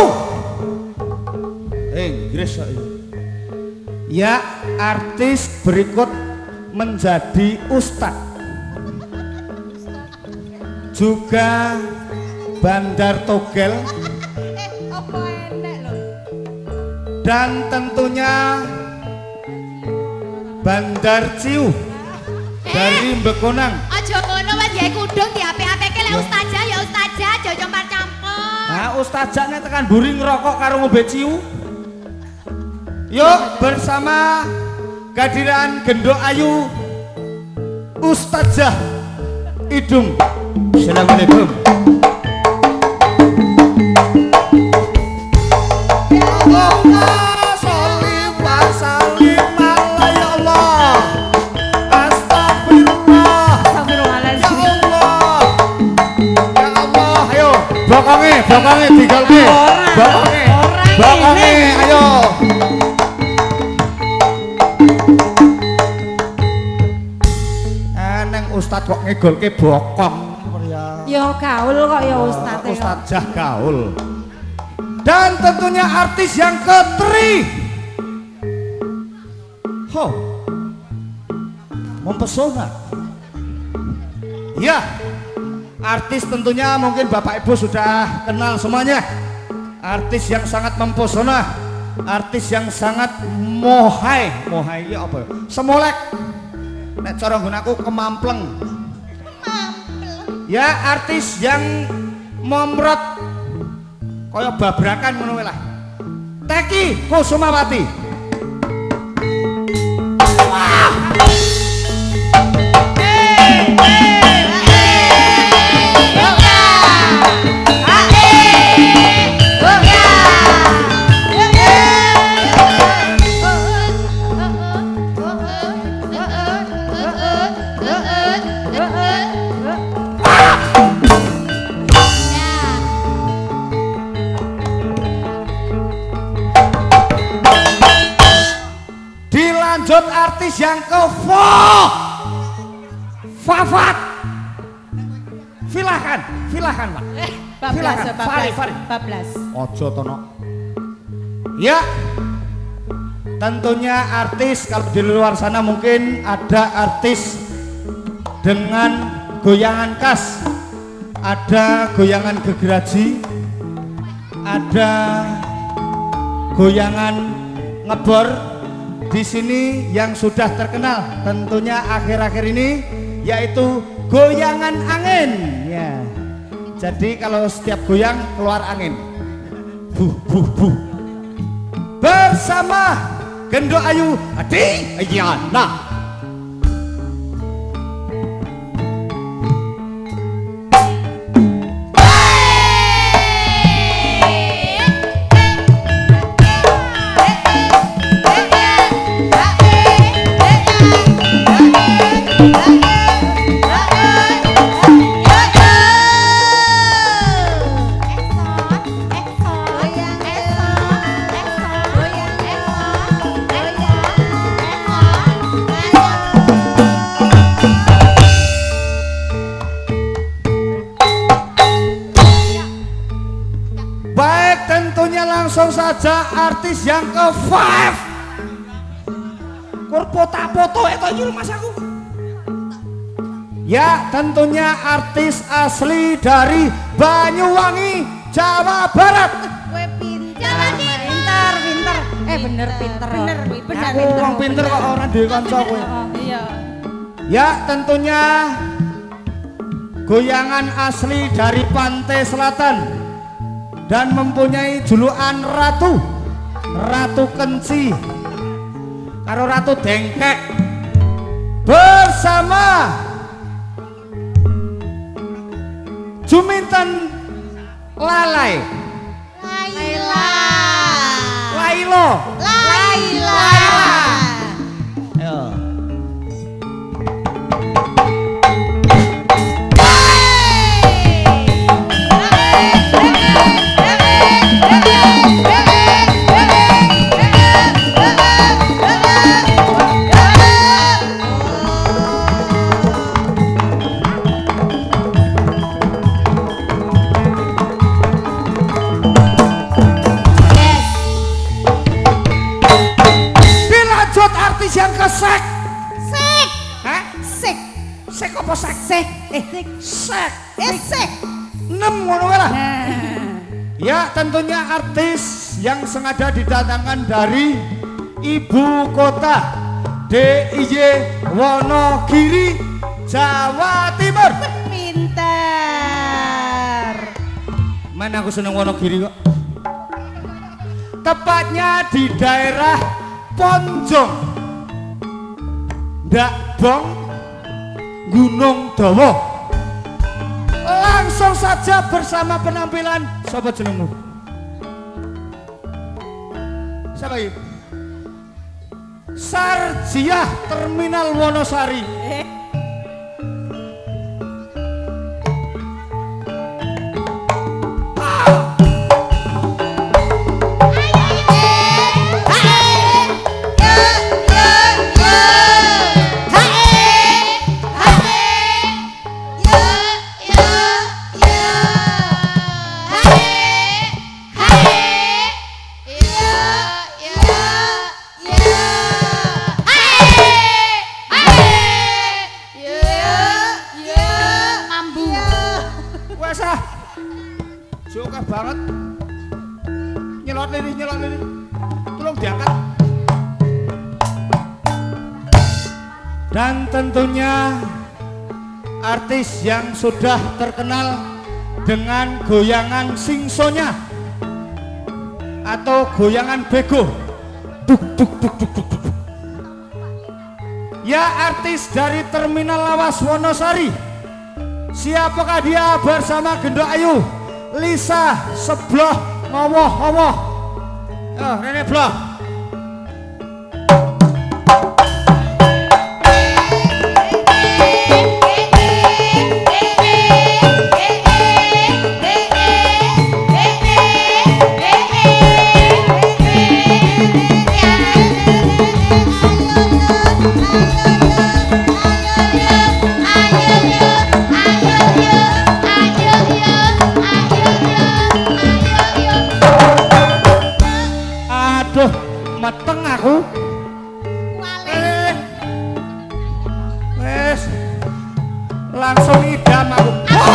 Inggris ya, artis berikut menjadi ustadz juga bandar togel dan tentunya bandar ciu dari Bekonang. Aja ngono wis gawe kudung diapik-apike lek ustazah ya ustazah aja campur-campur. Nah, ustazah nek tekan mburi ngerokok karo ngombe ciu. Yuk bersama kehadiran Gendo Ayu Ustazah Idung. Assalamualaikum. Bokonge digalke. Bokonge ayo. Neng ustad kok ngegolke bokong. Ya gaul kok ya ustad. Ustazah gaul. Dan tentunya artis yang ke-3 mempesona. Ya, artis tentunya mungkin Bapak Ibu sudah kenal semuanya. Artis yang sangat mempesona, artis yang sangat mohai ya apa? Semolek. Nek cara nggunaku kemampleng. Ya, artis yang momrot kaya babrakan ngono lah. Teki Kusumawati. Wah. Dilanjut artis yang Fafat. Silahkan Pak. Bablas. Ojo tono. Ya, tentunya artis kalau di luar sana mungkin ada artis dengan goyangan khas, ada goyangan gegeraji, ada goyangan ngebor. Di sini yang sudah terkenal tentunya akhir-akhir ini yaitu goyangan angin. Ya. Jadi kalau setiap goyang keluar angin. Bersama Gendo Ayu Adiana. saja artis yang ke-5. Kur foto itu nyuruh mas aku. Ya tentunya artis asli dari Banyuwangi, Jawa Barat. Gue pinter. Pinter. Bener pinter. Aku orang pinter kok orang di kanca kowe. Iya. Ya tentunya goyangan asli dari pantai selatan dan mempunyai julukan Ratu Kenci karo Ratu Dengkek bersama Juminten Lailo. Ayo. Yang ke sek. Hah? Sek apa sek? Sek. 6 ngono lah. Ya tentunya artis yang sengaja didatangkan dari ibu kota DIY Wonogiri, Jawa Timur. Pinter. Mana aku seneng Wonogiri kok. Tepatnya di daerah Ponjong Dakbong Gunung Dawa. Langsung saja bersama penampilan siapa jenengmu? Siapa ini? Sarjiah Terminal Wonosari. Suka banget nyelot lini tolong diangkat. Dan tentunya artis yang sudah terkenal dengan goyangan singsonya atau goyangan bego duk. Ya artis dari Terminal Lawas Wonosari. Siapakah dia bersama Gendok Ayu Lisa Sebloh ngowoh. Rene Bloh. Meteng aku. Wes langsung idam aku.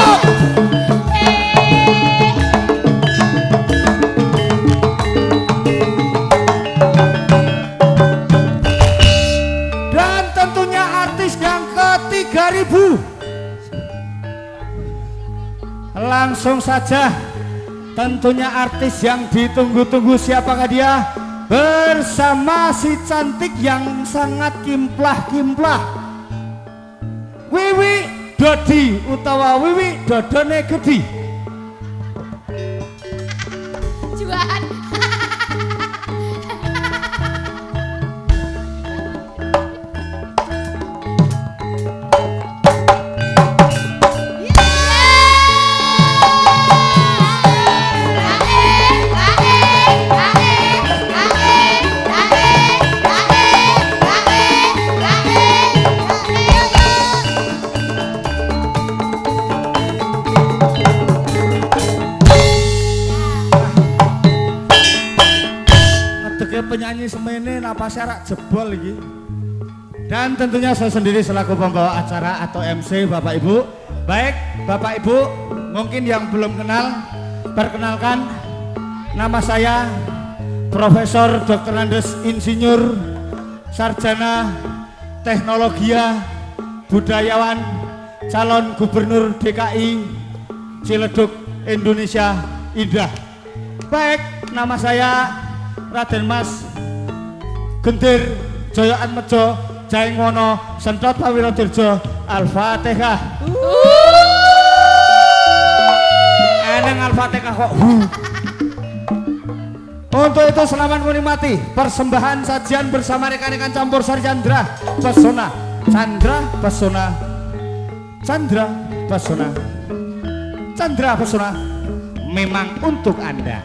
Dan tentunya artis yang ke-3000. Langsung saja tentunya artis yang ditunggu-tunggu, siapakah dia? Bersama si cantik yang sangat kimplah Wiwi Dodi utawa Wiwi Dodone Gedi. Jualan. nyanyi semene napasnya rak jebol iki. Dan tentunya saya sendiri selaku pembawa acara atau MC Bapak Ibu. Baik, Bapak Ibu, mungkin yang belum kenal, perkenalkan nama saya Profesor Dr. Andes Insinyur Sarjana Teknologia Budayawan calon Gubernur DKI Ciledug Indonesia Indah. Baik, nama saya Raden Mas Gendir Jaya Atmejo Jaingono Sentot Pawirodirjo Al-Fatihah. Eneng Al-Fatihah kok. Untuk itu selamat menikmati persembahan sajian bersama rekan-rekan campur sari Chandra Pesona. Chandra Pesona. Chandra Pesona. Chandra Pesona memang untuk Anda.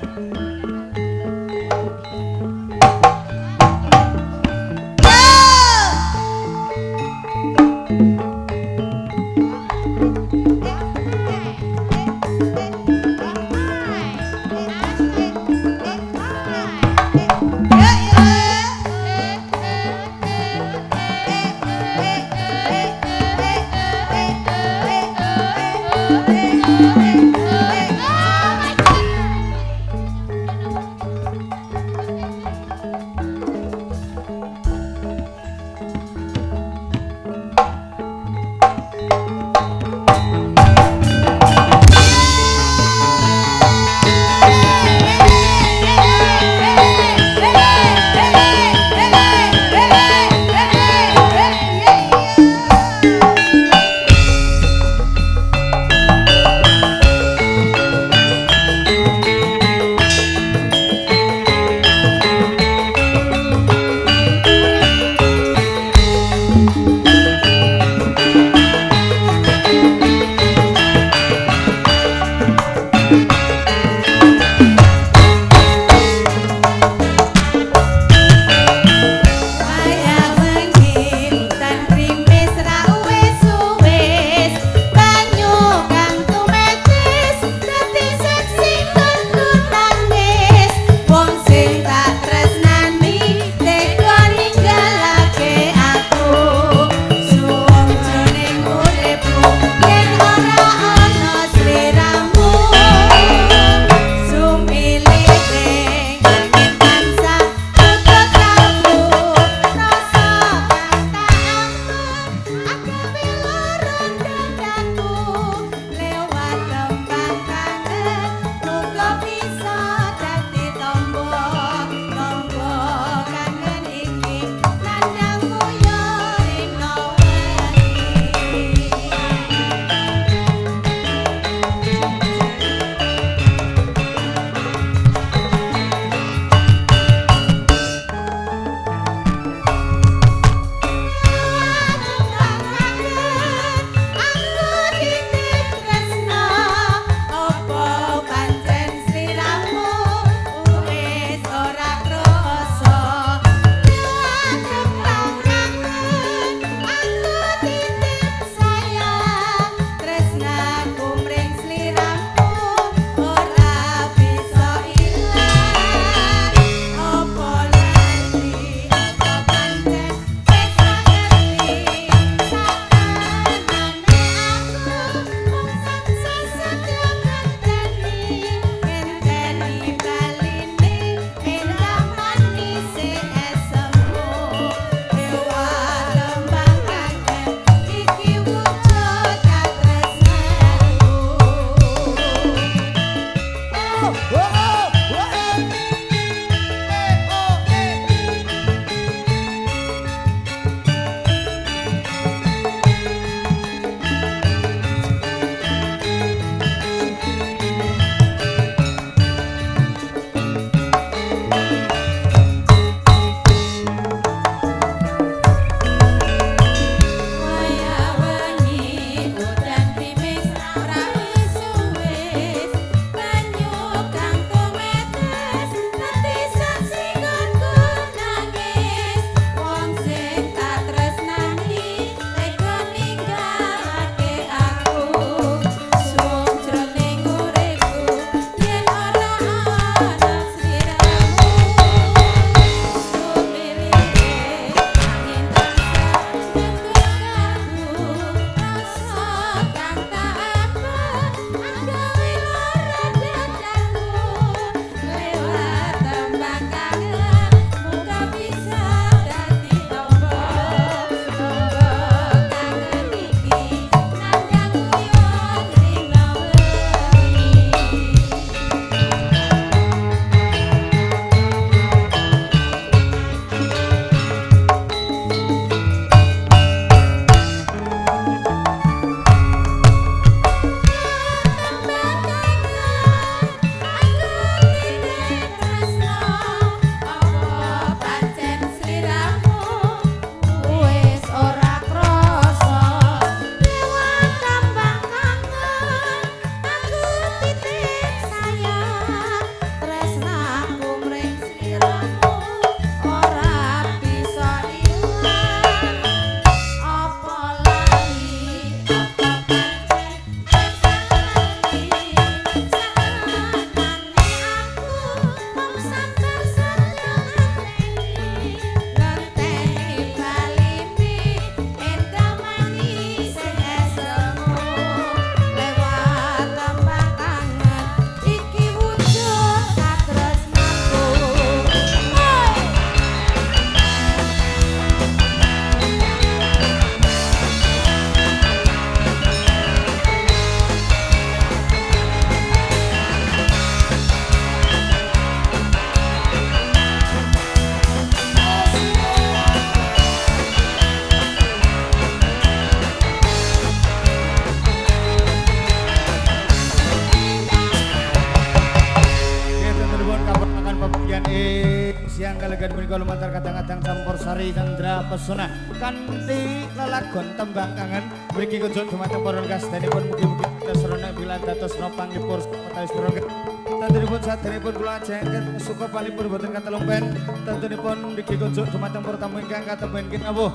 menika lumantar kadang-kadang campur sari Candra Pesona kanthi lelagon tembang kangen mriki kunjuk dumateng para kasdanipun mugi-mugi dasrana bila dados nopang dipur sawetawis pira tentunipun saderepun kula ajengaken suka palipur boten katelumpen tentunipun mriki kunjuk dumateng para tamu ingkang katemben kinawuh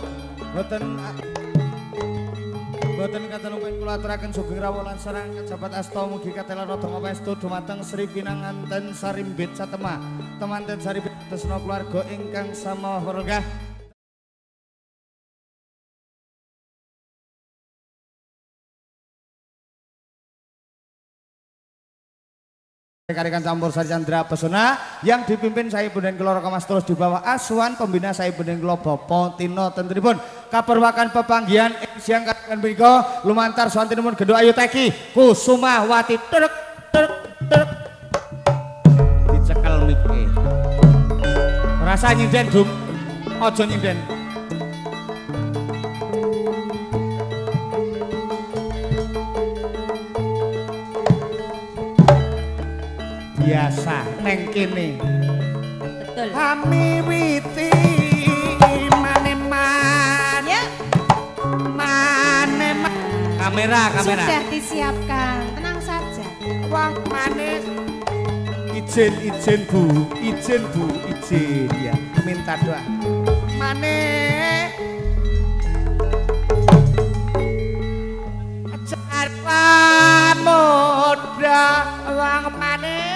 boten katelumpen kula aturaken sugeng rawuh lan sareng kajabat asta mugi katelan rada ngawestu dumateng Sri Pinanganten Sarimbit Satema temanten Sarimbit tresna keluarga ingkang samawa warga Rekan-rekan campur sari Candra Pesona yang dipimpin saya Bunden Keloro Kamas terus di bawah asuhan pembina saya Bunden Keloro Bapak Tino tentunipun kaperwakan pepanggihan siang katakan menika lumantar sawantinipun Gendho Ayu Teki Kusuma Wati truk dicekel mike rasa nyinden dum aja nyinden biasa neng kene Betul. Kami witi maneman Ya, maneman kamera sudah disiapkan. Tenang saja. wong manis izin bu izin ya minta doa manis jarwa muda wong manis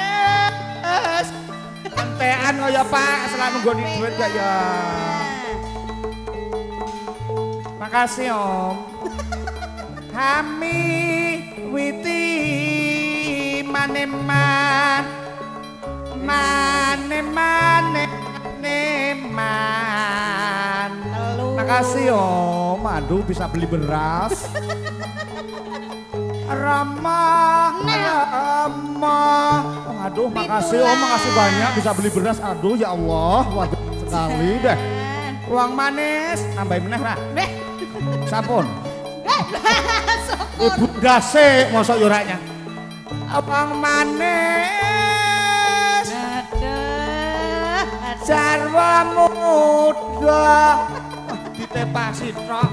entekan kaya Pak selalu nggoni duit gak ya makasih Om Hami witi maneman makasih Om aduh bisa beli beras Rama aduh makasih Om makasih banyak bisa beli beras aduh ya Allah waduh sekali deh uang manis tambahin meneh ra sampun ibu dase mosok yuraknya uang manis jarwa muda ditepasi tok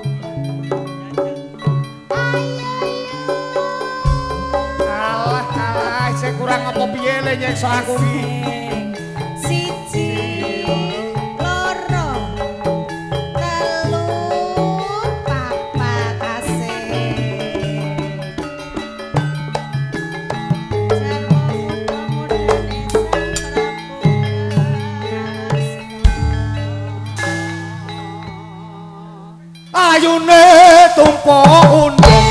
alah saya kurang apa piye le nyekso aku iki Siji, loro, telu, papat asih. Sarwa muda-mudane ayune tumpuk undung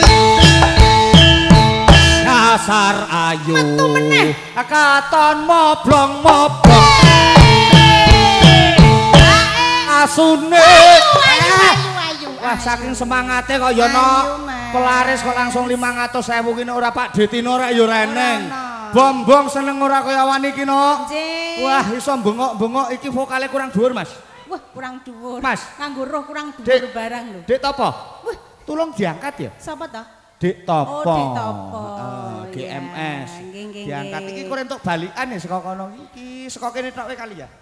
dasar ayu katon moblong asune ayu. wah saking semangate kok ya no pelaris kok langsung 500.000 kene ora Pak Detino rek ya reneng bombong seneng ora kaya wani iki no wah iso bengok-bengok iki vokale kurang dhuwur Mas Wah, kurang dhuwur. Mas. Nganggo roh kurang dhuwur barang lho. Dek Topo wah tolong diangkat ya Sapa to? Dek Topo. Oh, Dek Topo. GMS. Ya, nggih. Diangkat iki kok entuk balikan ya saka kono iki saka kene tok kali ya.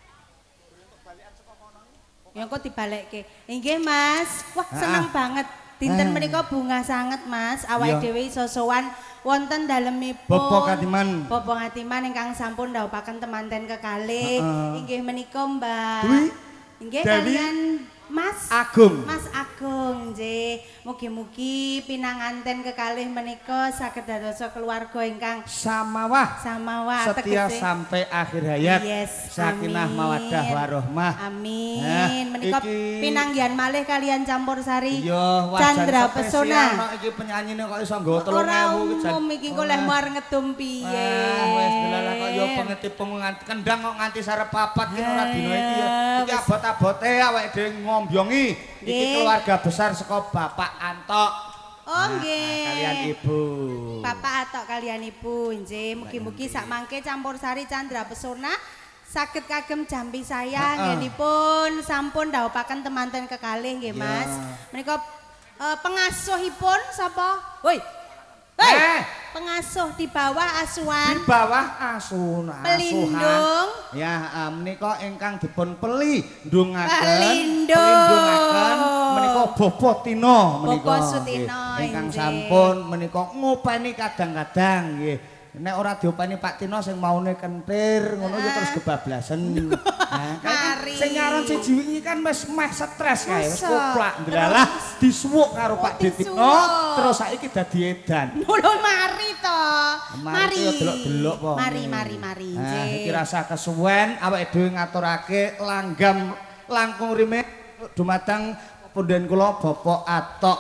Ya kok dibalekke. Inggih Mas. Wah, seneng banget. Dinten menika bunga sanget Mas. Awake dhewe iso sowan wonten dalemipun Bobo Katiman. Bobo Katiman ingkang sampun ndhawuhaken temanten kekalih. Inggih menika Mbak. Dwi. Inggih Dewi. kalian Mas Agung. Mas Agung nggih. Mugi-mugi pinanganten kekalih menika saged dadosa keluarga ingkang Samawah setia tegese. sampai akhir hayat. Yes, Sakinah amin. mawaddah warahmah. Amin. Menika iki- pinanggihan malih kalian campur sari. Iya, Candra Pesona. Ono iki penyanyine kok iso nggo 3.000 Ora iki jan. umum iki kok leh muar ngedum piye. Wes delalah kok yo pengetipung nganti kendang kok nganti sarep papat ki ora dina iki ya. Iki abot-abote awake dhewe ngombyongi. Iki Nggih. keluarga besar saka Bapak Antok. Oh nggih. Kalian Ibu. Bapak atok kalian Ibu nggih. Mugi-mugi sak mangke campur sari Candra Pesona saged kagem jampi saya nggenipun sampun ndhawuhaken temanten kekalih nggih Mas. Menika pengasuhipun sapa? Woi. Hei. pengasuh di bawah asuhan. Di bawah asuhan. Pelindung. Ya, menika ingkang dipun pelindungaken. Pelindungaken. Menika Bapak Tino menika. Bapak Sutino Ingkang sampun menika ngopeni kadang-kadang nggih. Nek ora diopeni Pak Tino sing maune kentir ngono ya terus kebablasen. Nah, sing nyaran siji wingi kan wis meh stres kae, wis koplak ndelalah disuwuk karo Pak Tino terus saiki dadi edan. Lho mari to. Mari delok-delok po. Mari. Nah, iki rasa kesuwen awake dhewe ngaturake langgam langkung rime dumateng punden kula Bapak Atok.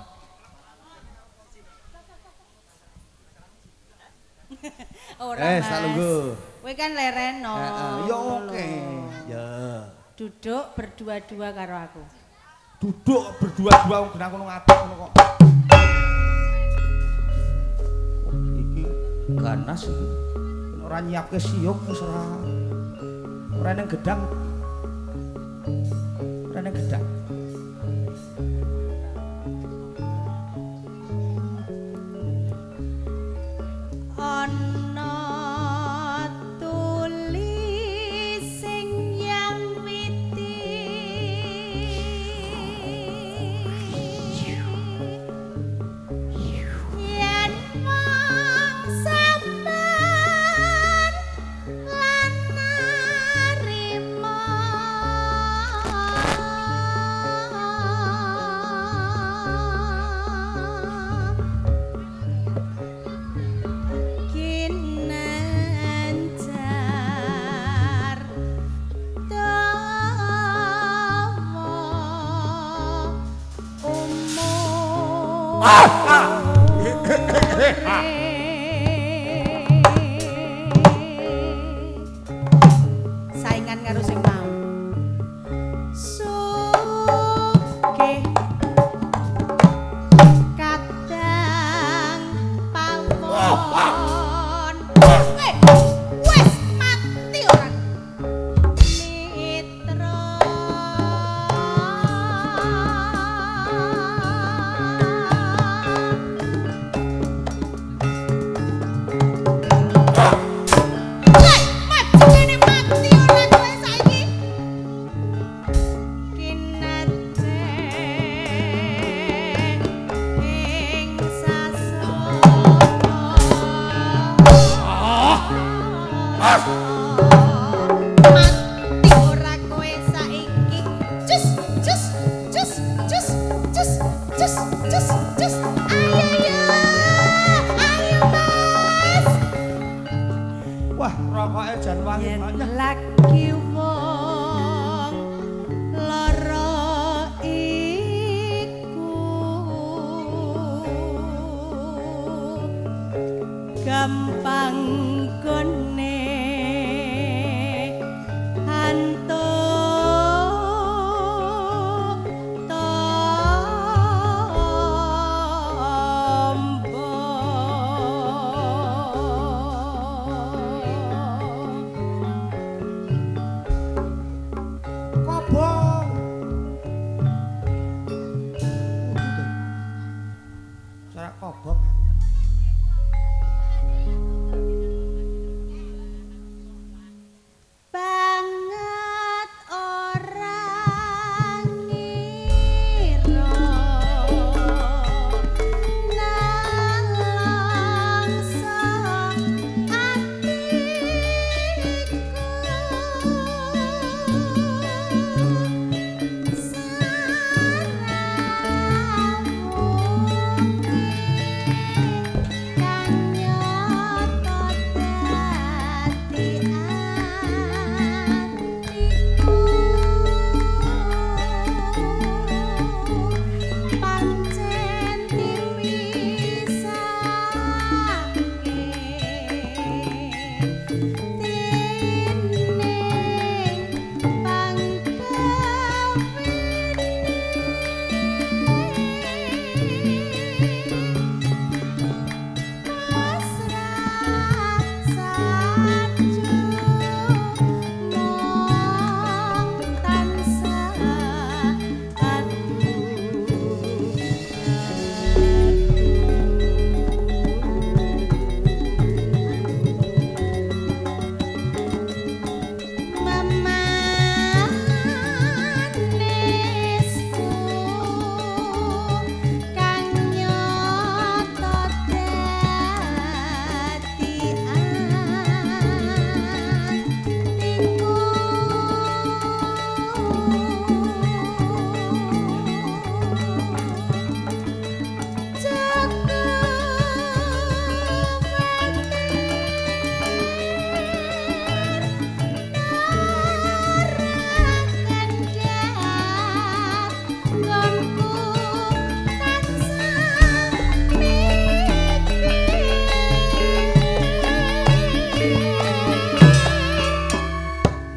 Ora tak lungguh. Kowe kan lereno. Ya oke. Ya. Duduk berdua-dua karo aku. Duduk berdua-dua wong genah kono ngatuk ngono kok. Iki ganas iki. Ora nyiapke siuk wis ora. Ora ning gedang. Ora ning gedang. Saingan karo sing mau. Sugih kadang pawon. Wes mati orang. Mitra. Wah, rokoke jan wangi Yen banget. lagi wong lara iku gampang gone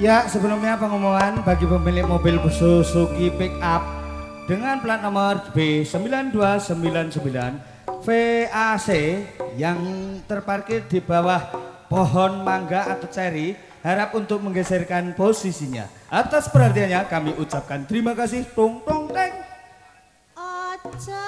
Ya, sebelumnya pengumuman bagi pemilik mobil Suzuki Pickup dengan plat nomor B9299 VAC yang terparkir di bawah pohon mangga atau ceri harap untuk menggeserkan posisinya. Atas perhatiannya kami ucapkan terima kasih. Tung tong teng. Ojo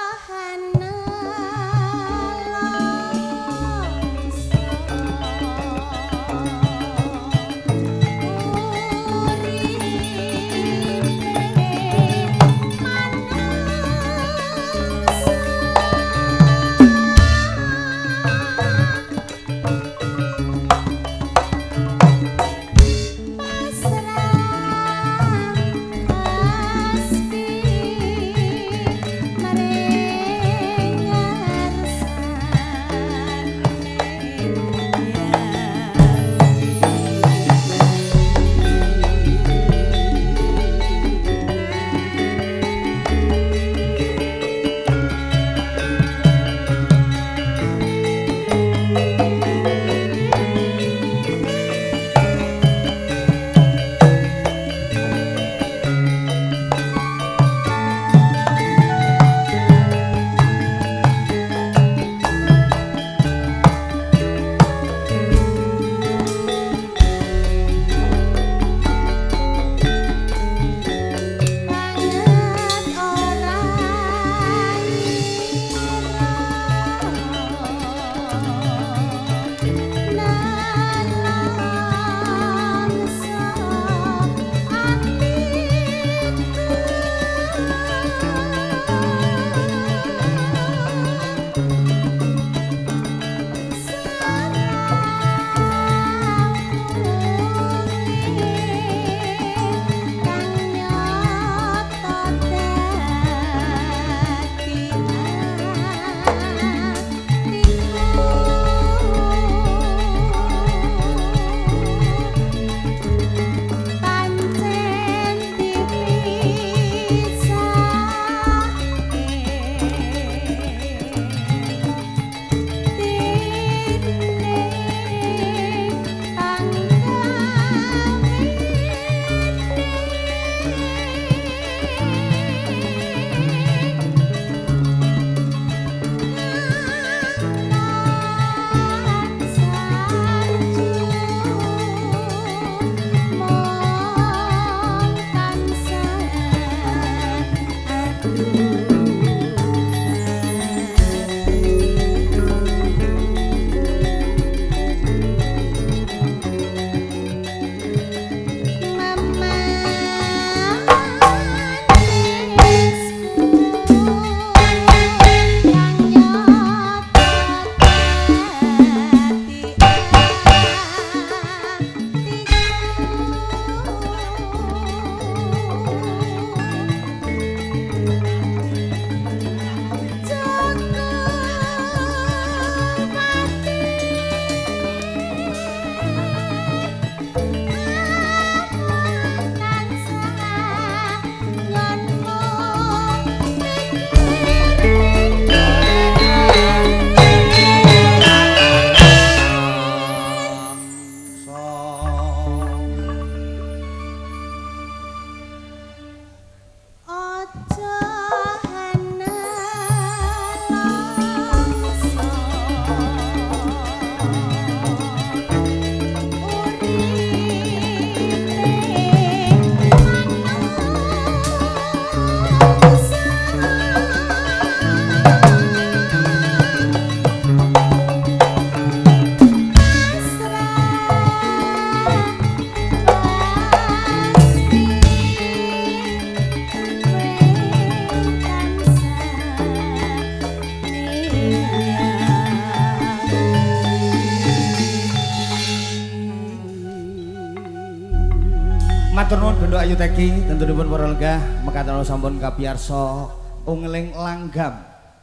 Matur nuwun Bendo Ayu Teki, tentunipun para lenggah mekaten sampun kapiyarsa ungling langgam.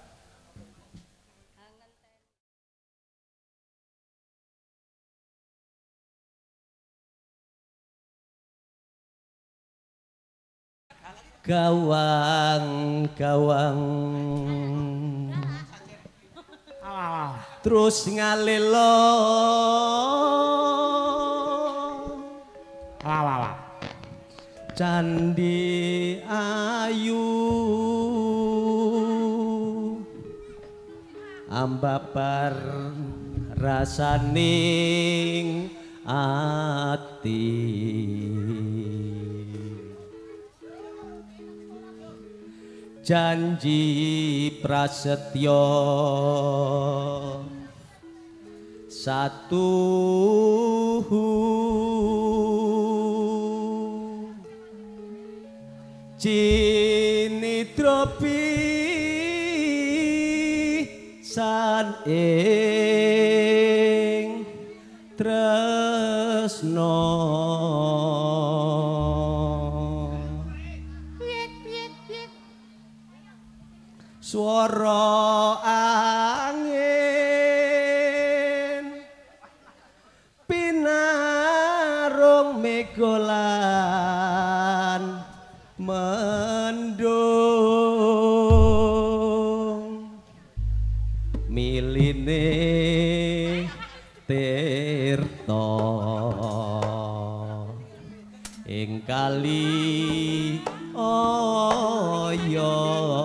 Gawang-gawang terus ngalilo Wah. Candi ayu ambabar rasaning ati janji prasetyo satu cinidropi san ing tresno swara angin pinarung megolan mendung miline tirta ing kali aya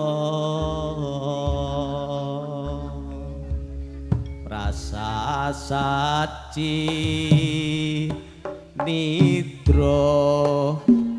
prasasaci nidra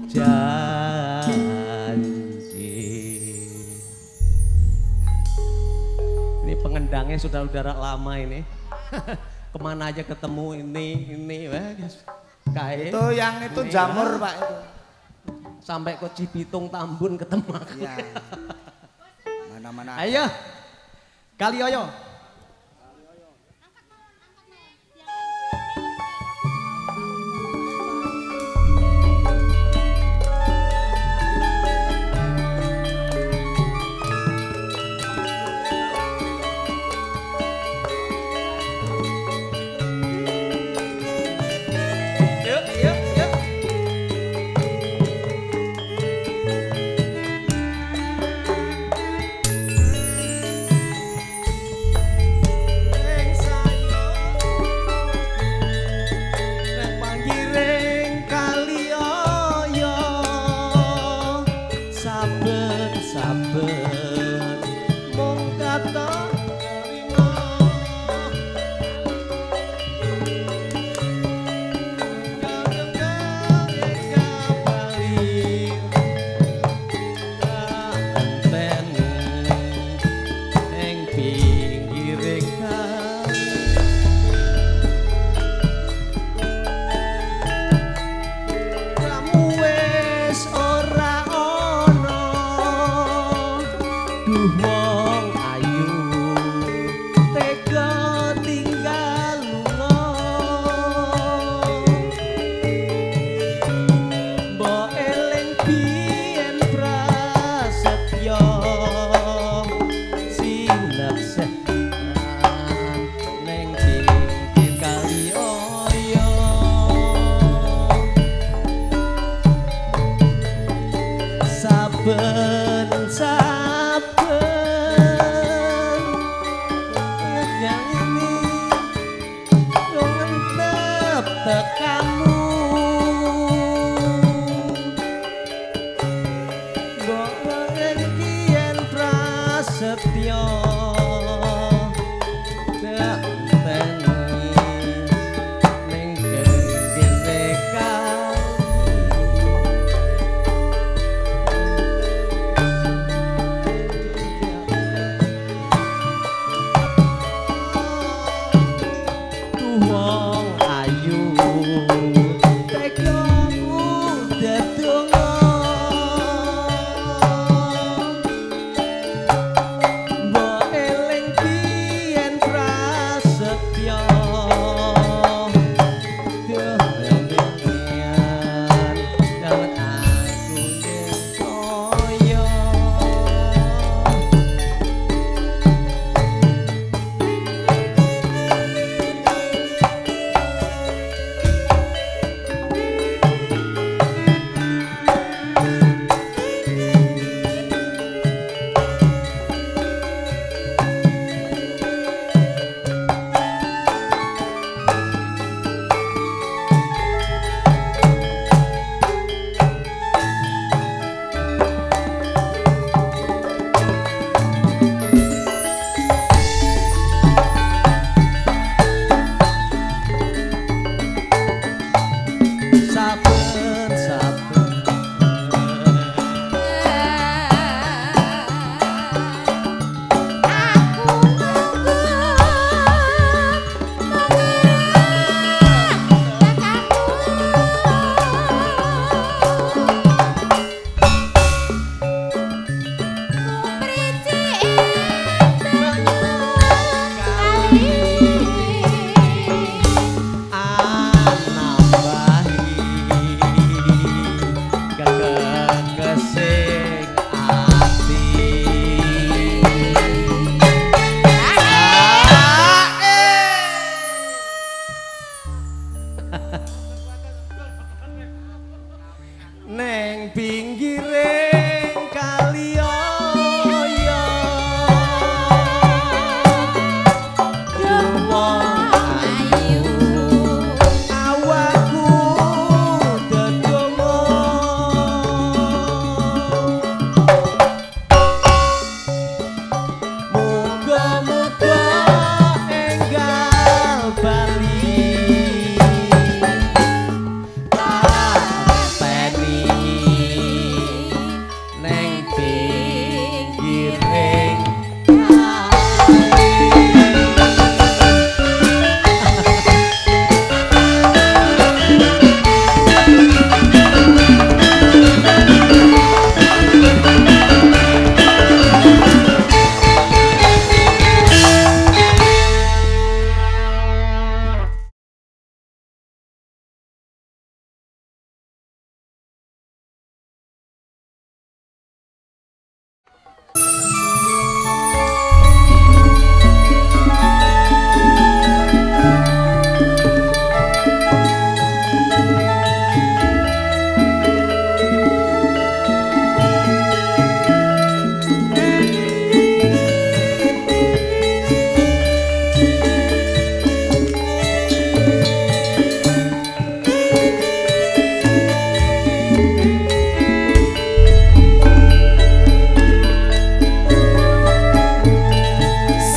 pengendangnya saudara-saudara lama ini. Kemana aja ketemu ini guys. Kae. Itu yang itu ini, jamur Pak itu. Sampai ke Cibitung Tambun ketemu aku. Ya. Mana-mana. Ayo. Kalioyo.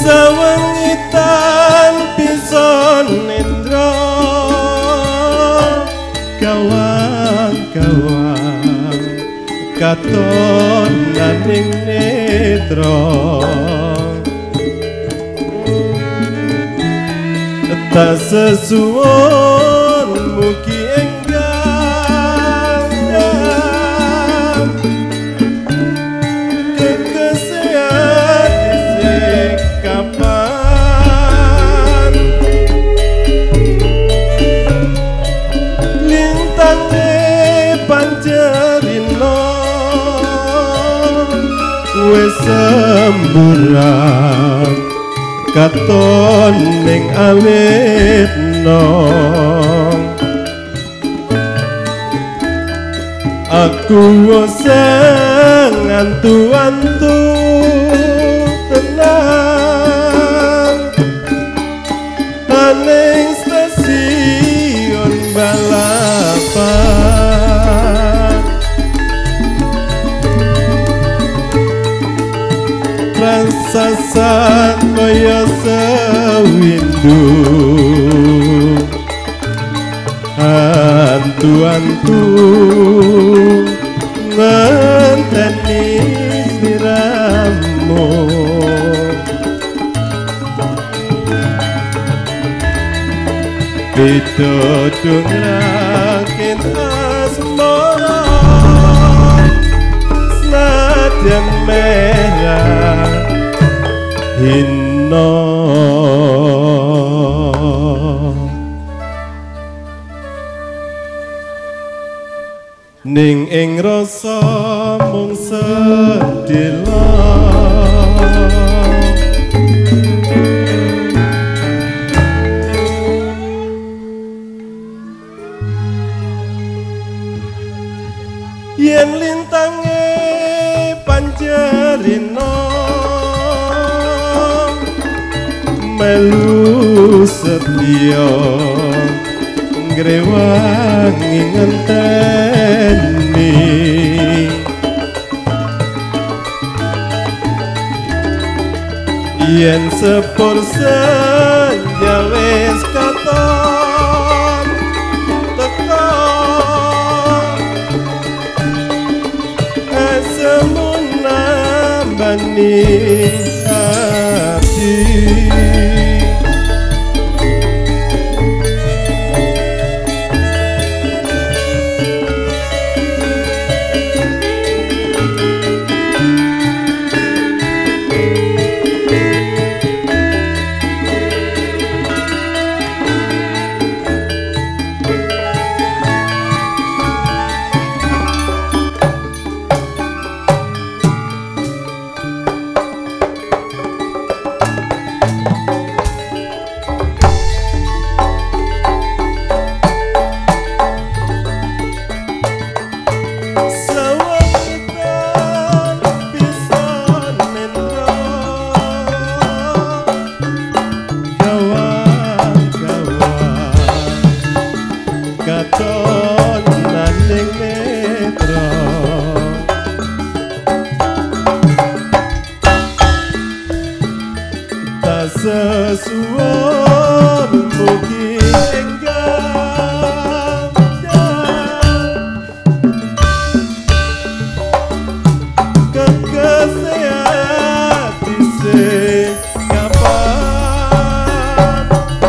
Sawengitan bisa nendra kawang-kawang katon naning netra tak sesuwun mugi enggal kekesean isik kapan lintange pancerino wis semburan katon ning alitno aku bosan ngantu-antu tenang ning stasiun balapan rasasan kaya sewindu antu-antu ngenteni sliramu pitodong rakin asmara senadyan merah hina ning ing rasa mung sedhela yen lintange pancerino melu setya ngrewangi ngenteni yen sepur senja wis katon teko esemun nambani hati sesuatu mugi enggal kekesean dise kapan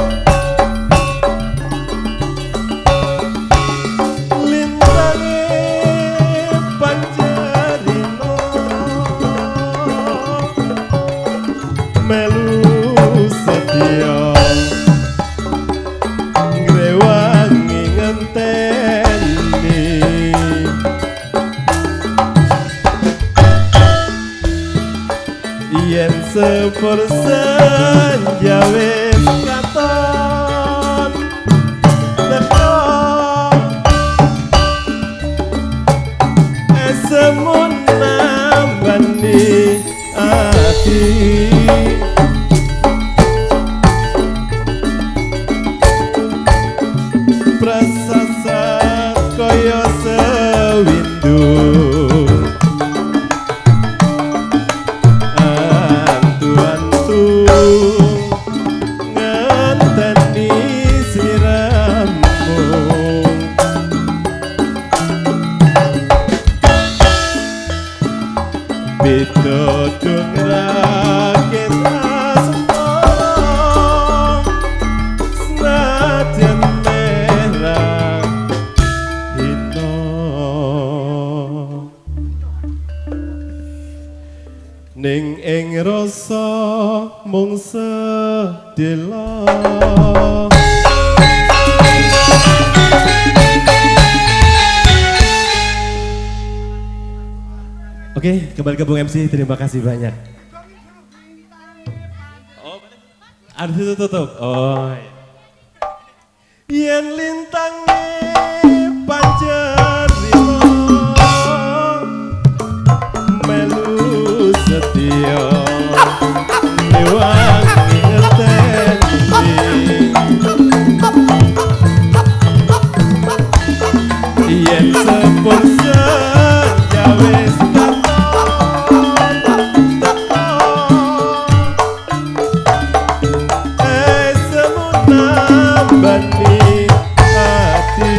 lintange pancerino melu ngrewangi ngenteni yen sepur senja wis katon teko esemun nambani ati prasasat kaya sewindu antu-antu mangsa mung sedelo. Oke, kembali ke Bung MC, terima kasih banyak. Oh, ada tutup. Oh. Yen lintange panjerimo melu setia lewat ngeteni yen sepur senja wis bani hati.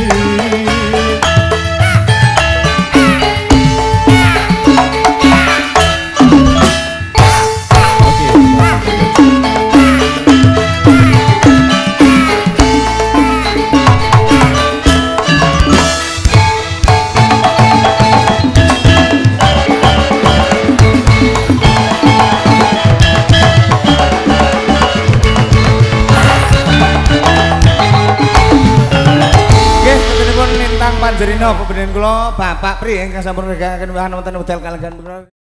Panjenengan kula Bapak Pri ingkang sampun nggakaken wonten wekdal kaliyan